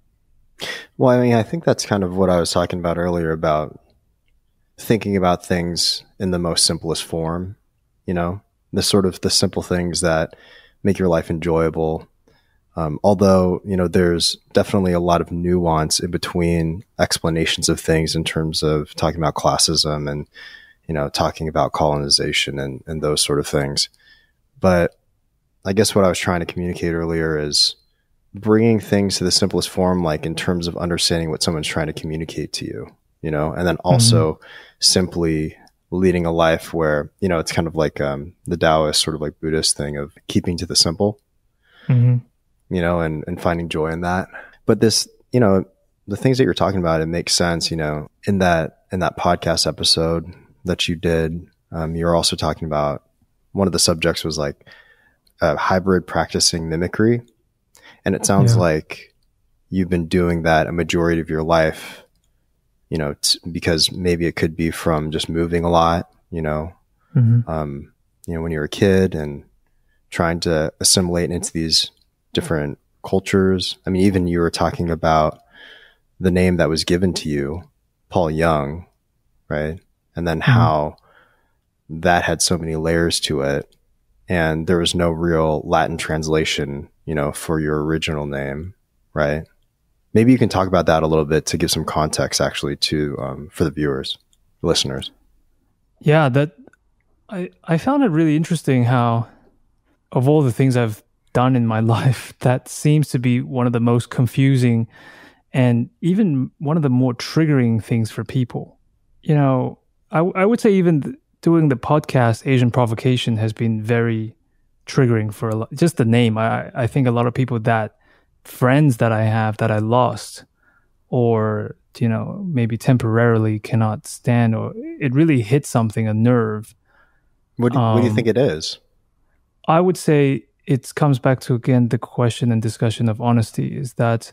Well, I mean, I think that's kind of what I was talking about earlier about thinking about things in the most simplest form, you know, the sort of the simple things that make your life enjoyable. Um, although, you know, there's definitely a lot of nuance in between explanations of things in terms of talking about classism and, you know, talking about colonization and, and those sort of things. But I guess what I was trying to communicate earlier is bringing things to the simplest form, like in terms of understanding what someone's trying to communicate to you, you know, and then also mm-hmm. simply leading a life where, you know, it's kind of like um, the Taoist sort of like Buddhist thing of keeping to the simple, mm-hmm. you know, and, and finding joy in that. But this, you know, the things that you're talking about, it makes sense, you know, in that, in that podcast episode that you did, um, you're also talking about one of the subjects was like uh, hybrid practicing mimicry. And it sounds yeah. like you've been doing that a majority of your life, you know, t- because maybe it could be from just moving a lot, you know, mm-hmm. um, you know, when you're a kid and trying to assimilate into these different cultures. I mean, even you were talking about the name that was given to you, Paul Young, right? And then mm-hmm. how that had so many layers to it. And there was no real Latin translation, you know, for your original name, right? Maybe you can talk about that a little bit to give some context actually to, um, for the viewers, listeners. Yeah, that I, I found it really interesting how of all the things I've done in my life, that seems to be one of the most confusing and even one of the more triggering things for people. You know, I, I would say even th- doing the podcast Asian Provocation has been very triggering for a lot. Just the name. I, I think a lot of people that friends that I have that I lost or, you know, maybe temporarily cannot stand, or it really hits something, a nerve. What do, um, what do you think it is? I would say it comes back to, again, the question and discussion of honesty, is that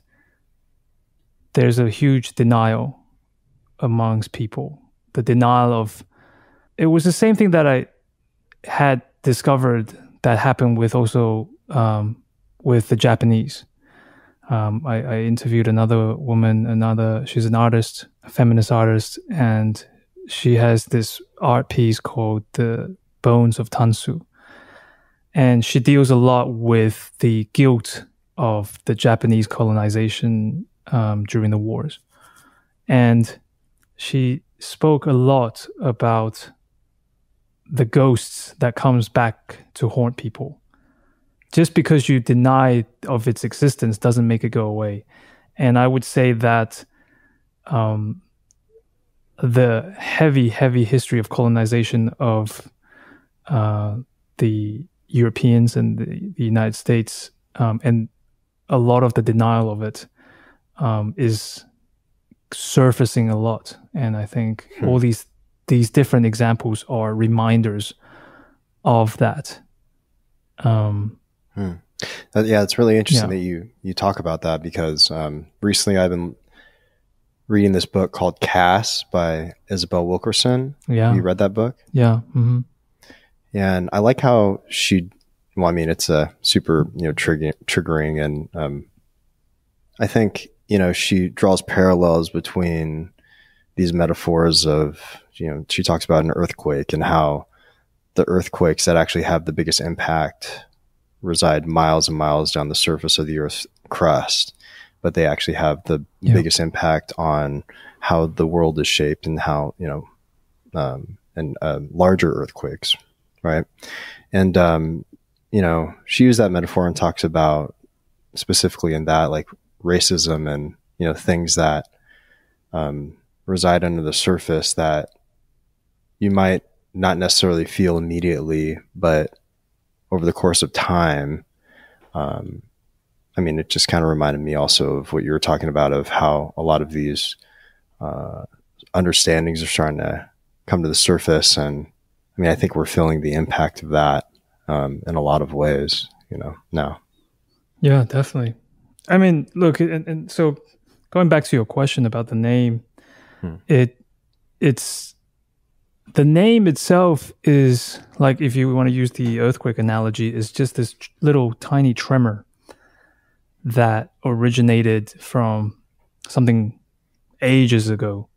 there's a huge denial amongst people. The denial of, it was the same thing that I had discovered that happened with also um, with the Japanese. Um, I, I interviewed another woman, another, she's an artist, a feminist artist, and she has this art piece called The Bones of Tansu. And she deals a lot with the guilt of the Japanese colonization um, during the wars. And she spoke a lot about the ghosts that comes back to haunt people. Just because you deny of its existence doesn't make it go away. And I would say that um, the heavy, heavy history of colonization of uh, the Europeans and the, the United States, um, and a lot of the denial of it um, is surfacing a lot. And I think hmm. all these these different examples are reminders of that. Um, hmm. uh, yeah, it's really interesting yeah. that you you talk about that, because um, recently I've been reading this book called Cass by Isabel Wilkerson. Yeah, you read that book? Yeah. Mm-hmm. And I like how she, well, I mean, it's a super, you know, triggering, triggering and um, I think, you know, she draws parallels between these metaphors of, you know, she talks about an earthquake and how the earthquakes that actually have the biggest impact reside miles and miles down the surface of the Earth's crust, but they actually have the yeah. biggest impact on how the world is shaped and how, you know, um, and uh, larger earthquakes, right? And, um, you know, she used that metaphor and talks about specifically in that, like racism and, you know, things that um, reside under the surface that you might not necessarily feel immediately, but over the course of time, um, I mean, it just kind of reminded me also of what you were talking about, of how a lot of these uh, understandings are starting to come to the surface. And I mean, I think we're feeling the impact of that um, in a lot of ways, you know, now. Yeah, definitely. I mean, look, and, and so going back to your question about the name, hmm. it it's the name itself is like, if you want to use the earthquake analogy, is just this little tiny tremor that originated from something ages ago.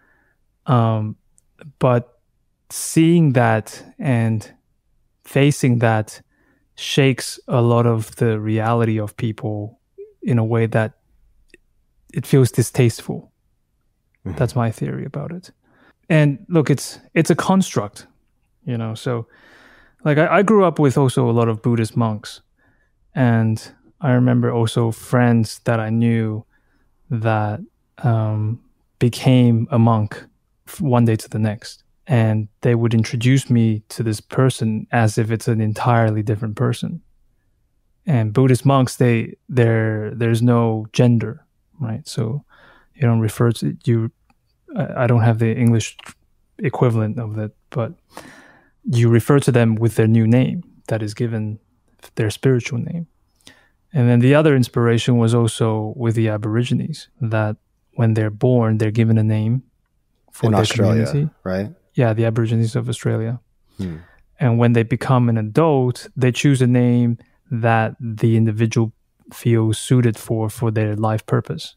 Um, but seeing that and facing that shakes a lot of the reality of people in a way that it feels distasteful. Mm-hmm. That's my theory about it. And look, it's it's a construct, you know. So, like, I, I grew up with also a lot of Buddhist monks, and I remember also friends that I knew that um, became a monk one day to the next, and they would introduce me to this person as if it's an entirely different person. And Buddhist monks, they there there's no gender, right? So you don't refer to you. I don't have the English equivalent of that, but you refer to them with their new name that is given their spiritual name. And then the other inspiration was also with the Aborigines, that when they're born, they're given a name for in their Australia, community. Right? Yeah, the Aborigines of Australia. Hmm. And when they become an adult, they choose a name that the individual feels suited for for their life purpose.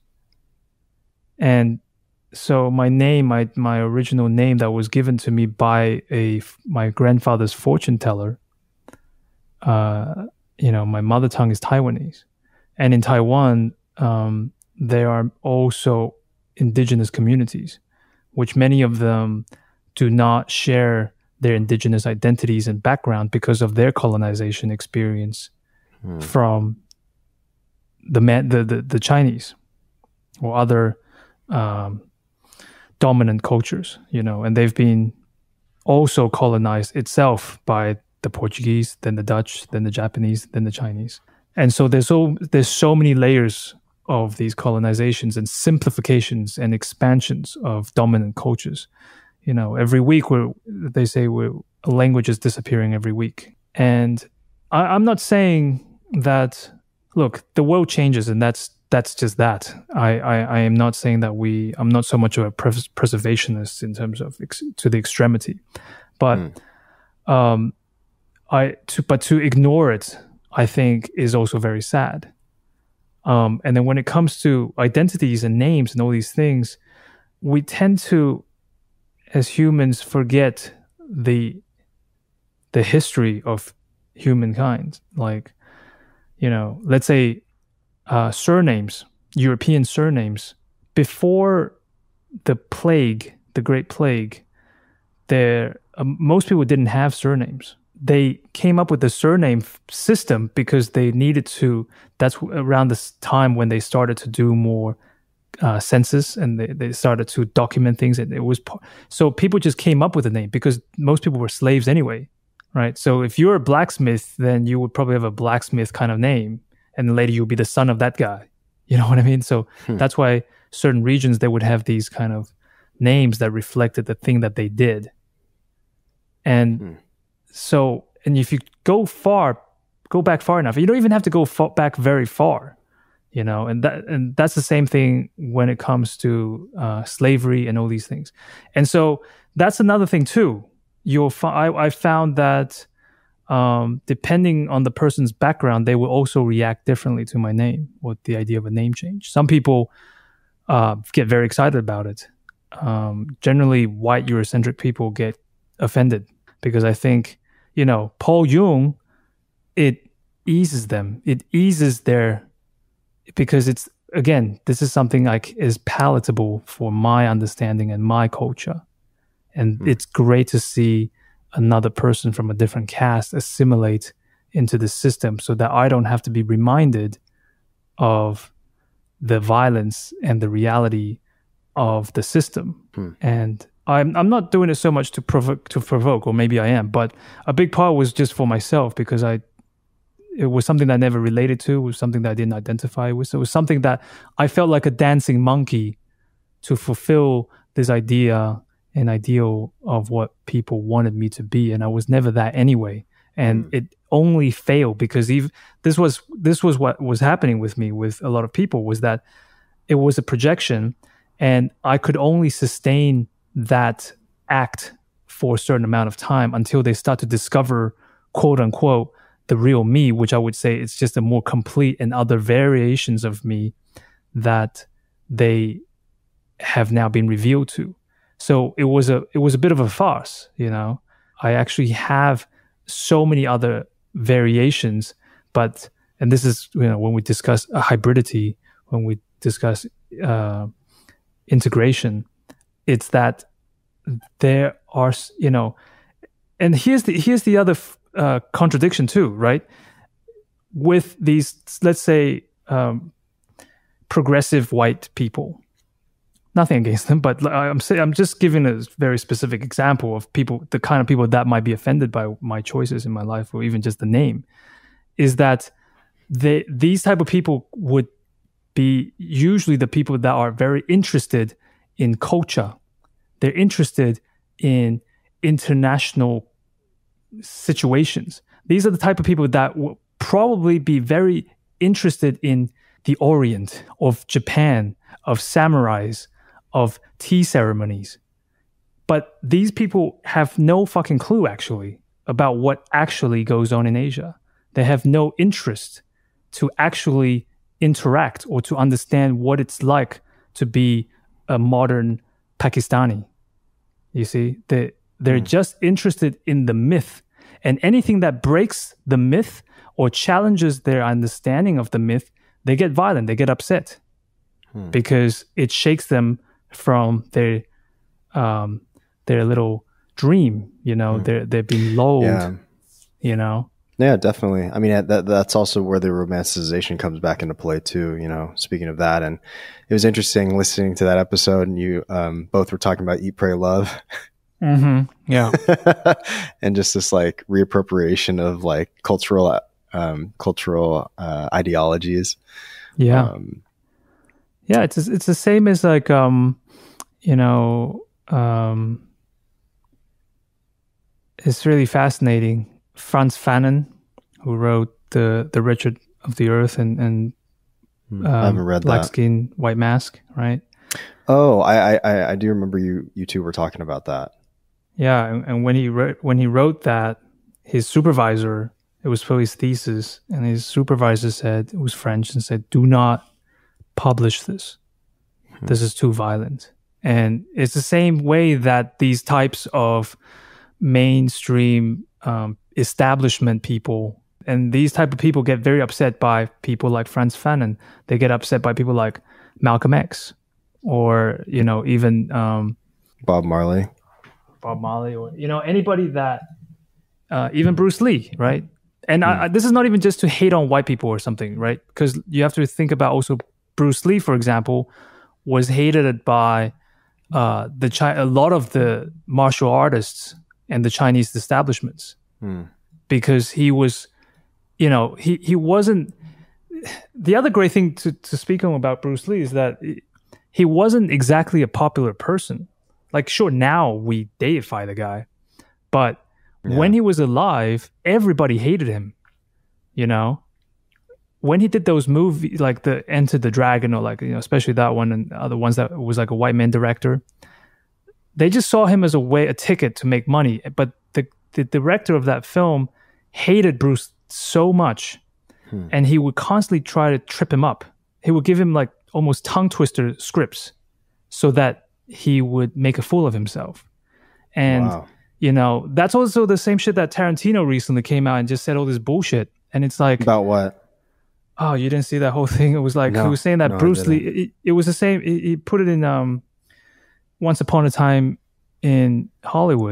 And so my name, my my original name that was given to me by a my grandfather's fortune teller, uh, you know, my mother tongue is Taiwanese. And in Taiwan, um, there are also indigenous communities, which many of them do not share their indigenous identities and background because of their colonization experience hmm. from the, man, the, the the Chinese or other um, dominant cultures, you know, and they've been also colonized itself by the Portuguese, then the Dutch, then the Japanese, then the Chinese. And so there's so there's so many layers of these colonizations and simplifications and expansions of dominant cultures. You know, every week we're, they say we're, a language is disappearing every week. And I, I'm not saying that, look, the world changes and that's that's just that. I, I, I am not saying that we, I'm not so much of a pres- preservationist in terms of ex, to the extremity. But mm. um, I to but to ignore it, I think, is also very sad. Um, and then when it comes to identities and names and all these things, we tend to, as humans, forget the the history of humankind. Like, you know, let's say uh, surnames, European surnames. Before the plague, the Great Plague, there uh, most people didn't have surnames. They came up with the surname system because they needed to. That's around this time when they started to do more uh, census and they, they started to document things. And it was so people just came up with a name because most people were slaves anyway, right? So if you're a blacksmith, then you would probably have a blacksmith kind of name, and then later you'll be the son of that guy. You know what I mean? So hmm. that's why certain regions they would have these kind of names that reflected the thing that they did, and. Hmm. So, and if you go far, go back far enough, you don't even have to go far, back very far, you know, and that, and that's the same thing when it comes to uh, slavery and all these things. And so that's another thing too. You'll find, I, I found that um, depending on the person's background, they will also react differently to my name or the idea of a name change. Some people uh, get very excited about it. Um, generally, white Eurocentric people get offended because I think, you know, Paul Jung, it eases them. It eases their, because it's, again, this is something like is palatable for my understanding and my culture. And mm. it's great to see another person from a different caste assimilate into the system so that I don't have to be reminded of the violence and the reality of the system. Hmm. And I'm I'm not doing it so much to provoke to provoke, or maybe I am, but a big part was just for myself, because I it was something that I never related to, it was something that I didn't identify with. So it was something that I felt like a dancing monkey to fulfill this idea and ideal of what people wanted me to be, and I was never that anyway. And mm. it only failed because even this was this was what was happening with me with a lot of people, was that it was a projection, and I could only sustain that act for a certain amount of time until they start to discover, quote unquote, the real me, which I would say it's just a more complete and other variations of me that they have now been revealed to. So it was a it was a bit of a farce, you know. I actually have so many other variations, but and this is, you know, when we discuss hybridity, when we discuss uh, integration, it's that there are, you know, and here's the here's the other uh, contradiction too, right? With these, let's say, um, progressive white people. Nothing against them, but I'm saying I'm just giving a very specific example of people, the kind of people that might be offended by my choices in my life, or even just the name, is that they, these type of people would be usually the people that are very interested in culture. They're interested in international situations. These are the type of people that will probably be very interested in the Orient, of Japan, of samurais, of tea ceremonies. But these people have no fucking clue, actually, about what actually goes on in Asia. They have no interest to actually interact or to understand what it's like to be a modern Pakistani. You see, they, they're mm. just interested in the myth. And anything that breaks the myth or challenges their understanding of the myth, they get violent, they get upset. Hmm. Because it shakes them from their um, their little dream, you know, hmm. they're they're being lulled, yeah. you know. Yeah, definitely. I mean, that that's also where the romanticization comes back into play too, you know, speaking of that. And it was interesting listening to that episode, and you um, both were talking about Eat, Pray, Love. Mm-hmm. Yeah. And just this like reappropriation of like cultural um, cultural uh, ideologies. Yeah. Um, Yeah, it's it's the same as like um, you know, um, it's really fascinating. Frantz Fanon, who wrote the the Richard of the Earth and and um, I haven't read Black that. Skin, White Mask, right? Oh, I, I I do remember you you two were talking about that. Yeah, and, and when he wrote when he wrote that, his supervisor, it was for his thesis, and his supervisor said, it was French, and said, "Do not publish this. This is too violent." And it's the same way that these types of mainstream um, establishment people, and these type of people get very upset by people like Frantz Fanon. They get upset by people like Malcolm X, or, you know, even um, Bob Marley. Bob Marley, or, you know, anybody that, uh, even Bruce Lee, right? And mm. I, I, this is not even just to hate on white people or something, right? Because you have to think about also Bruce Lee, for example, was hated by uh, the Chi- a lot of the martial artists and the Chinese establishments hmm. because he was, you know, he, he wasn't. The other great thing to, to speak on about Bruce Lee is that he wasn't exactly a popular person. Like, sure, now we deify the guy, but yeah. when he was alive, everybody hated him, you know? When he did those movies, like the Enter the Dragon, or like, you know, especially that one and other ones that was like a white man director, they just saw him as a way, a ticket to make money. But the, the director of that film hated Bruce so much, hmm. and he would constantly try to trip him up. He would give him like almost tongue twister scripts so that he would make a fool of himself. And, wow. you know, that's also the same shit that Tarantino recently came out and just said all this bullshit. And it's like... About what? Oh, you didn't see that whole thing? It was like, no, he was saying that no, Bruce Lee, it, it was the same, he, he put it in um, Once Upon a Time in Hollywood,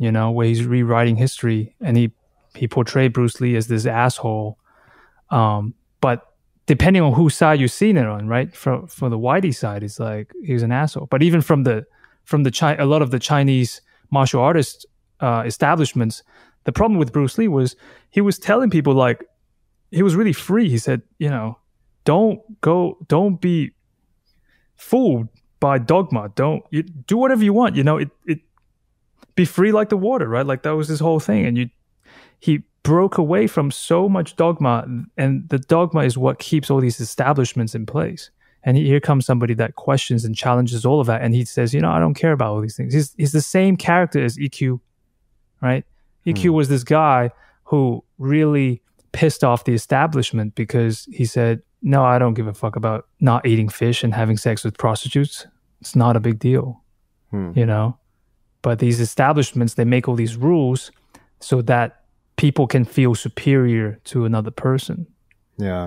you know, where he's rewriting history, and he he portrayed Bruce Lee as this asshole. Um, but depending on whose side you're seeing it on, right? For for the Whitey side, it's like he's an asshole. But even from the from the Chi- a lot of the Chinese martial artist uh, establishments, the problem with Bruce Lee was he was telling people, like, he was really free. He said, you know, don't go, don't be fooled by dogma. Don't you do whatever you want. You know, it it be free like the water, right? Like that was his whole thing. And you, he broke away from so much dogma, and the dogma is what keeps all these establishments in place. And here comes somebody that questions and challenges all of that, and he says, you know, I don't care about all these things. He's he's the same character as E Q, right? E Q hmm. was this guy who really pissed off the establishment because he said, no, I don't give a fuck about not eating fish and having sex with prostitutes. It's not a big deal, hmm. you know? But these establishments, they make all these rules so that people can feel superior to another person. Yeah.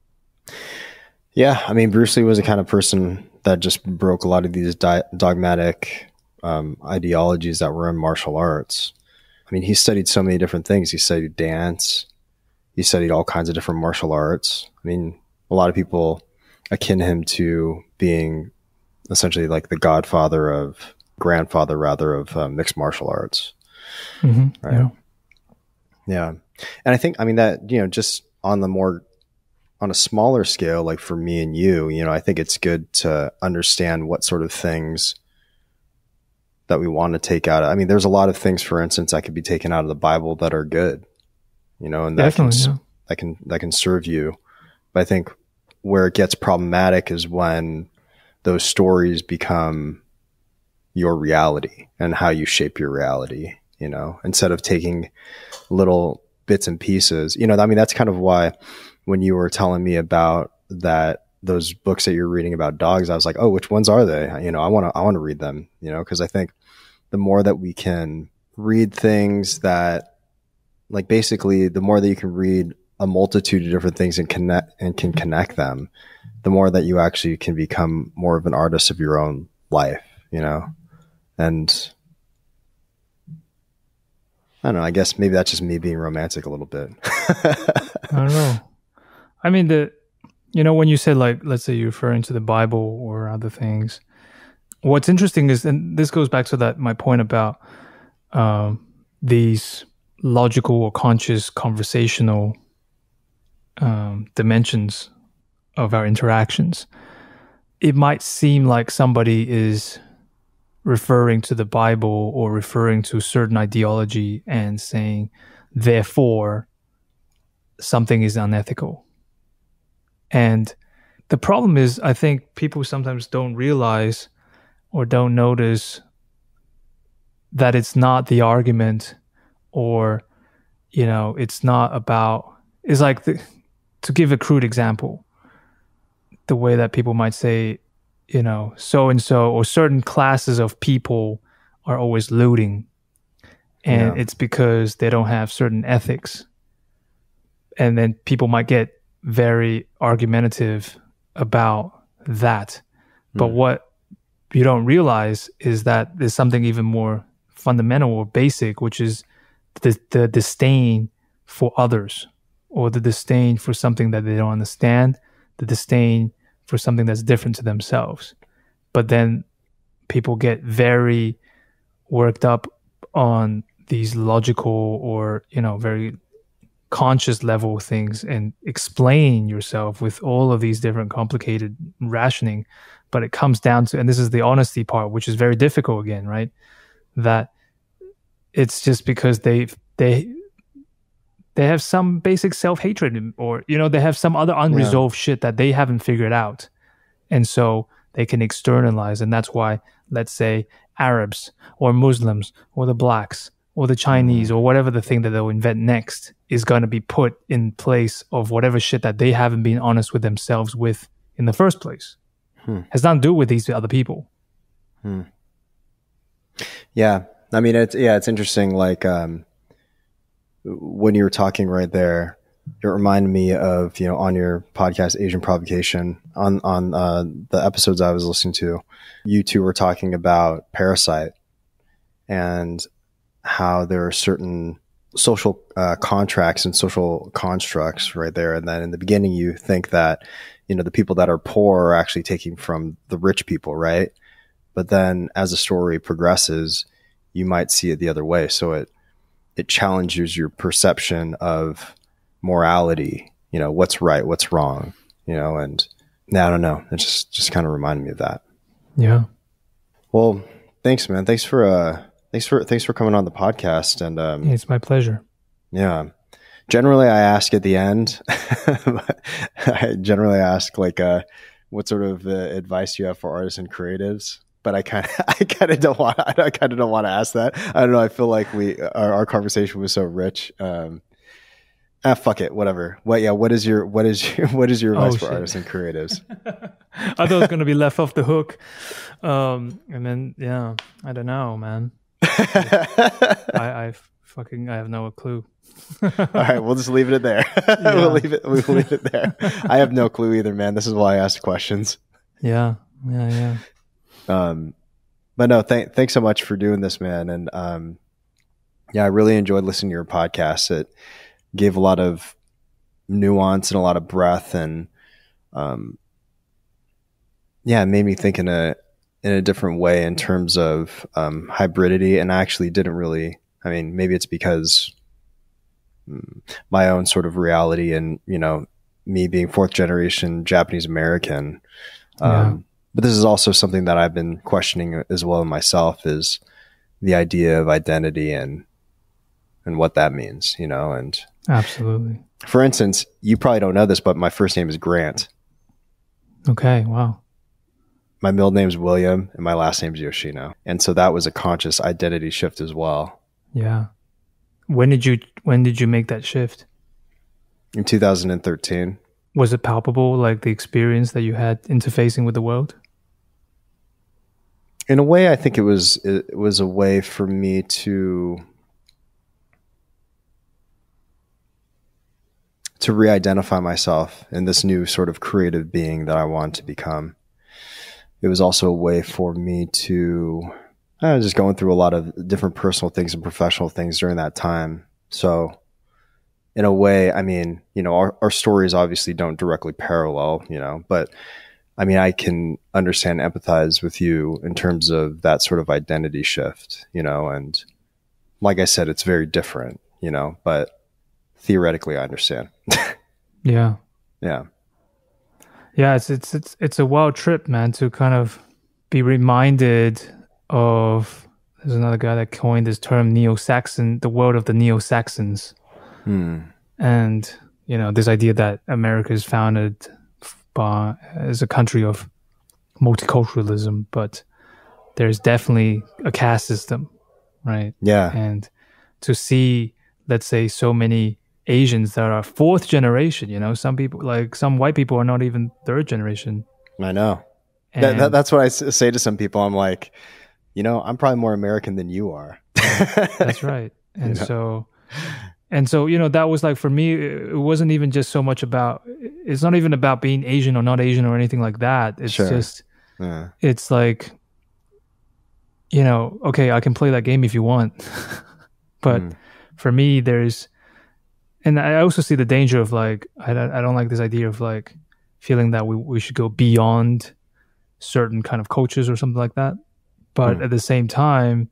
Yeah. I mean, Bruce Lee was the kind of person that just broke a lot of these di- dogmatic um, ideologies that were in martial arts. I mean, he studied so many different things. He studied dance. He studied all kinds of different martial arts. I mean, a lot of people akin him to being essentially like the godfather of, grandfather rather, of uh, mixed martial arts. Mm-hmm. Right. Yeah. Yeah. And I think, I mean, that, you know, just on the more, on a smaller scale, like for me and you, you know, I think it's good to understand what sort of things that we want to take out. I mean, there's a lot of things, for instance, that could be taken out of the Bible that are good, you know, and that Definitely, can, yeah. that can, that can serve you. But I think where it gets problematic is when those stories become your reality and how you shape your reality, you know, instead of taking little bits and pieces, you know, I mean, that's kind of why when you were telling me about that, those books that you're reading about dogs, I was like, oh, which ones are they? You know, I want to, I want to read them, you know, cause I think the more that we can read things that, like, basically the more that you can read a multitude of different things and connect and can connect them, the more that you actually can become more of an artist of your own life, you know? And I don't know, I guess maybe that's just me being romantic a little bit. I don't know. I mean, the, you know, when you said, like, let's say you're referring to the Bible or other things, what's interesting is, and this goes back to that, my point about um, these logical or conscious conversational um, dimensions of our interactions. It might seem like somebody is referring to the Bible or referring to certain ideology and saying, therefore, something is unethical. And the problem is, I think people sometimes don't realize or don't notice that it's not the argument, or, you know, it's not about, it's like, the, to give a crude example, the way that people might say, you know, so-and-so or certain classes of people are always looting. And yeah. It's because they don't have certain ethics. And then people might get very argumentative about that. Mm. But what you don't realize is that there's something even more fundamental or basic, which is the, the disdain for others, or the disdain for something that they don't understand, the disdain for something that's different to themselves. But then people get very worked up on these logical or, you know, very conscious level things and explain yourself with all of these different complicated rationing. But it comes down to, and this is the honesty part, which is very difficult again, right? That it's just because they they they have some basic self-hatred, or, you know, they have some other unresolved yeah. shit that they haven't figured out. And so they can externalize. And that's why, let's say, Arabs or Muslims or the blacks or the Chinese mm. or whatever the thing that they'll invent next is going to be put in place of whatever shit that they haven't been honest with themselves with in the first place. Hmm. Has nothing to do with these other people. Hmm. Yeah. I mean, it's, yeah, it's interesting. Like, um, when you were talking right there, it reminded me of, you know, on your podcast, Asian Provocation, on, on, uh, the episodes I was listening to, you two were talking about Parasite. And how there are certain social uh, contracts and social constructs right there. And then in the beginning, you think that, you know, the people that are poor are actually taking from the rich people, right? But then as the story progresses, you might see it the other way. So it, it challenges your perception of morality, you know, what's right, what's wrong, you know, and I don't know. It just, just kind of reminded me of that. Yeah. Well, thanks, man. Thanks for, uh, thanks for, thanks for coming on the podcast. And, um, It's my pleasure. Yeah. Generally I ask at the end, I generally ask like, uh, what sort of uh, advice you have for artists and creatives, but I kind of, I kind of don't want, I kind of don't want to ask that. I don't know. I feel like we, our, our conversation was so rich. Um, ah, fuck it. Whatever. What, yeah. What is your, what is your, what is your advice oh, for shit. artists and creatives? I thought it was going to be left off the hook. Um, and then, yeah, I don't know, man. I, I fucking, I have no clue. All right, we'll just leave it there. Yeah. we'll leave it. We'll leave it there. I have no clue either, man. This is why I asked questions. Yeah, yeah, yeah. Um, but no, thank thanks so much for doing this, man. And um, yeah, I really enjoyed listening to your podcast. It gave a lot of nuance and a lot of breadth, and um, yeah, it made me think in a in a different way in terms of um, hybridity. And I actually didn't really. I mean, maybe it's because my own sort of reality and, you know, me being fourth generation Japanese American. Um, yeah. But this is also something that I've been questioning as well myself, is the idea of identity and, and what that means, you know, and absolutely. For instance, you probably don't know this, but my first name is Grant. Okay. Wow. My middle name is William and my last name is Yoshino. And so that was a conscious identity shift as well. Yeah. When did you when did you make that shift? In two thousand thirteen. Was it palpable, like the experience that you had interfacing with the world? In a way, I think it was it was a way for me to to re-identify myself in this new sort of creative being that I want to become. It was also a way for me to I was just going through a lot of different personal things and professional things during that time. So in a way, I mean, you know, our, our stories obviously don't directly parallel, you know, but I mean, I can understand, empathize with you in terms of that sort of identity shift, you know, and like I said, it's very different, you know, but theoretically I understand. Yeah. Yeah. Yeah. It's, it's, it's, it's a wild trip, man, to kind of be reminded of, there's another guy that coined this term, Neo-Saxon, the world of the Neo-Saxons. Hmm. And, you know, this idea that America is founded by, as a country of multiculturalism, but there's definitely a caste system, right? Yeah. And to see, let's say, so many Asians that are fourth generation, you know, some people, like some white people are not even third generation. I know. That, that, that's what I s- say to some people. I'm like, you know, I'm probably more American than you are. That's right. And you know? so, and so, you know, that was like, for me, it wasn't even just so much about, it's not even about being Asian or not Asian or anything like that. It's sure. just, yeah. It's like, you know, okay, I can play that game if you want. But mm. for me, there's, and I also see the danger of like, I, I don't like this idea of like feeling that we, we should go beyond certain kind of cultures or something like that. But mm. at the same time,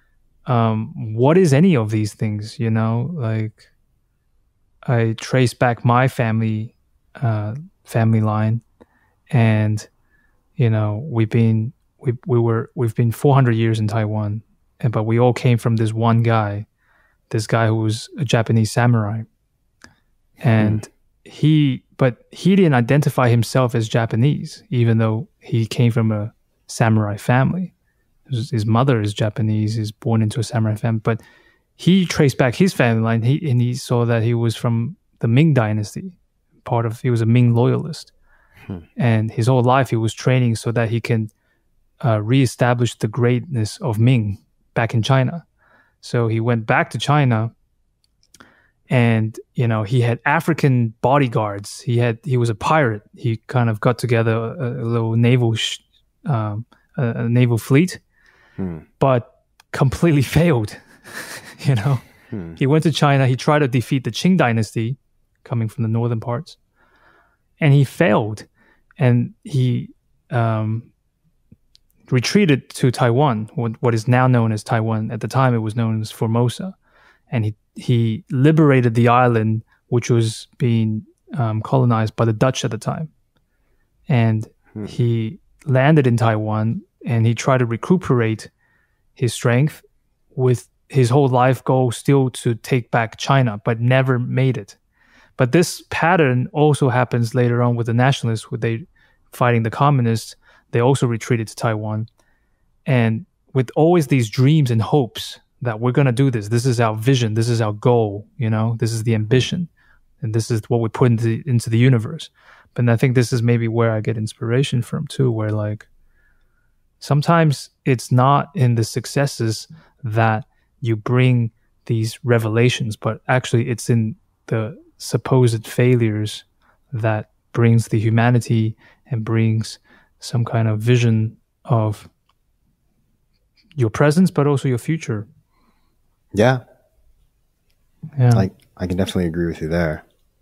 um, what is any of these things, you know? Like, I trace back my family, uh, family line, and, you know, we've been, we, we were, we've been four hundred years in Taiwan, and, but we all came from this one guy, this guy who was a Japanese samurai. And mm. he, but he didn't identify himself as Japanese, even though he came from a samurai family. His mother is Japanese. He's born into a samurai family, but he traced back his family line. He and he saw that he was from the Ming Dynasty. Part of he was a Ming loyalist, hmm. and his whole life he was training so that he can uh, reestablish the greatness of Ming back in China. So he went back to China, and you know he had African bodyguards. He had he was a pirate. He kind of got together a, a little naval sh- um, a, a naval fleet. Hmm. But completely failed. you know, Hmm. he went to China. He tried to defeat the Qing dynasty, coming from the northern parts, and he failed. And he um, retreated to Taiwan, what, what is now known as Taiwan. At the time, it was known as Formosa, and he he liberated the island, which was being um, colonized by the Dutch at the time. And hmm. he landed in Taiwan, and he tried to recuperate his strength with his whole life goal still to take back China, but never made it. But this pattern also happens later on with the nationalists, with they fighting the communists. They also retreated to Taiwan. And with always these dreams and hopes that we're going to do this, this is our vision, this is our goal, you know, this is the ambition, and this is what we put into, into the universe. But I think this is maybe where I get inspiration from too, where like sometimes it's not in the successes that you bring these revelations, but actually it's in the supposed failures that brings the humanity and brings some kind of vision of your presence, but also your future. Yeah. Yeah. I, I can definitely agree with you there.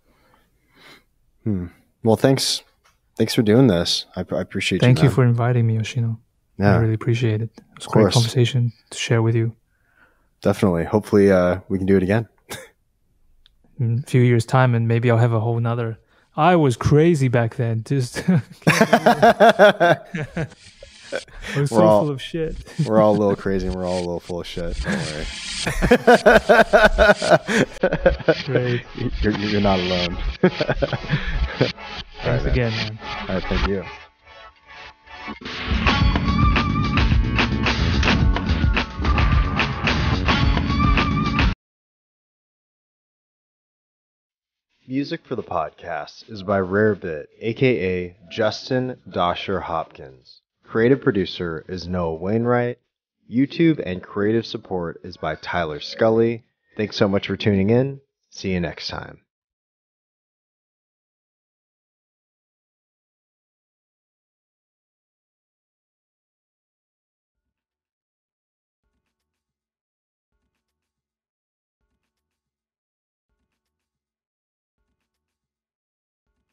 Hmm. Well, thanks. Thanks for doing this. I, I appreciate Thank you. Thank you for inviting me, Yoshino. Yeah. I really appreciate it. It was a great conversation to share with you. Definitely. Hopefully uh, we can do it again. In a few years' time, and maybe I'll have a whole nother. I was crazy back then. Just I was we're so all, full of shit. We're all a little crazy and we're all a little full of shit. Don't worry. Great. You're, you're not alone. Thanks right, again, man. All right, thank you. Music for the podcast is by Rarebit, aka Justin Dosher Hopkins. Creative producer is Noah Wainwright. YouTube and creative support is by Tyler Scully. Thanks so much for tuning in. See you next time.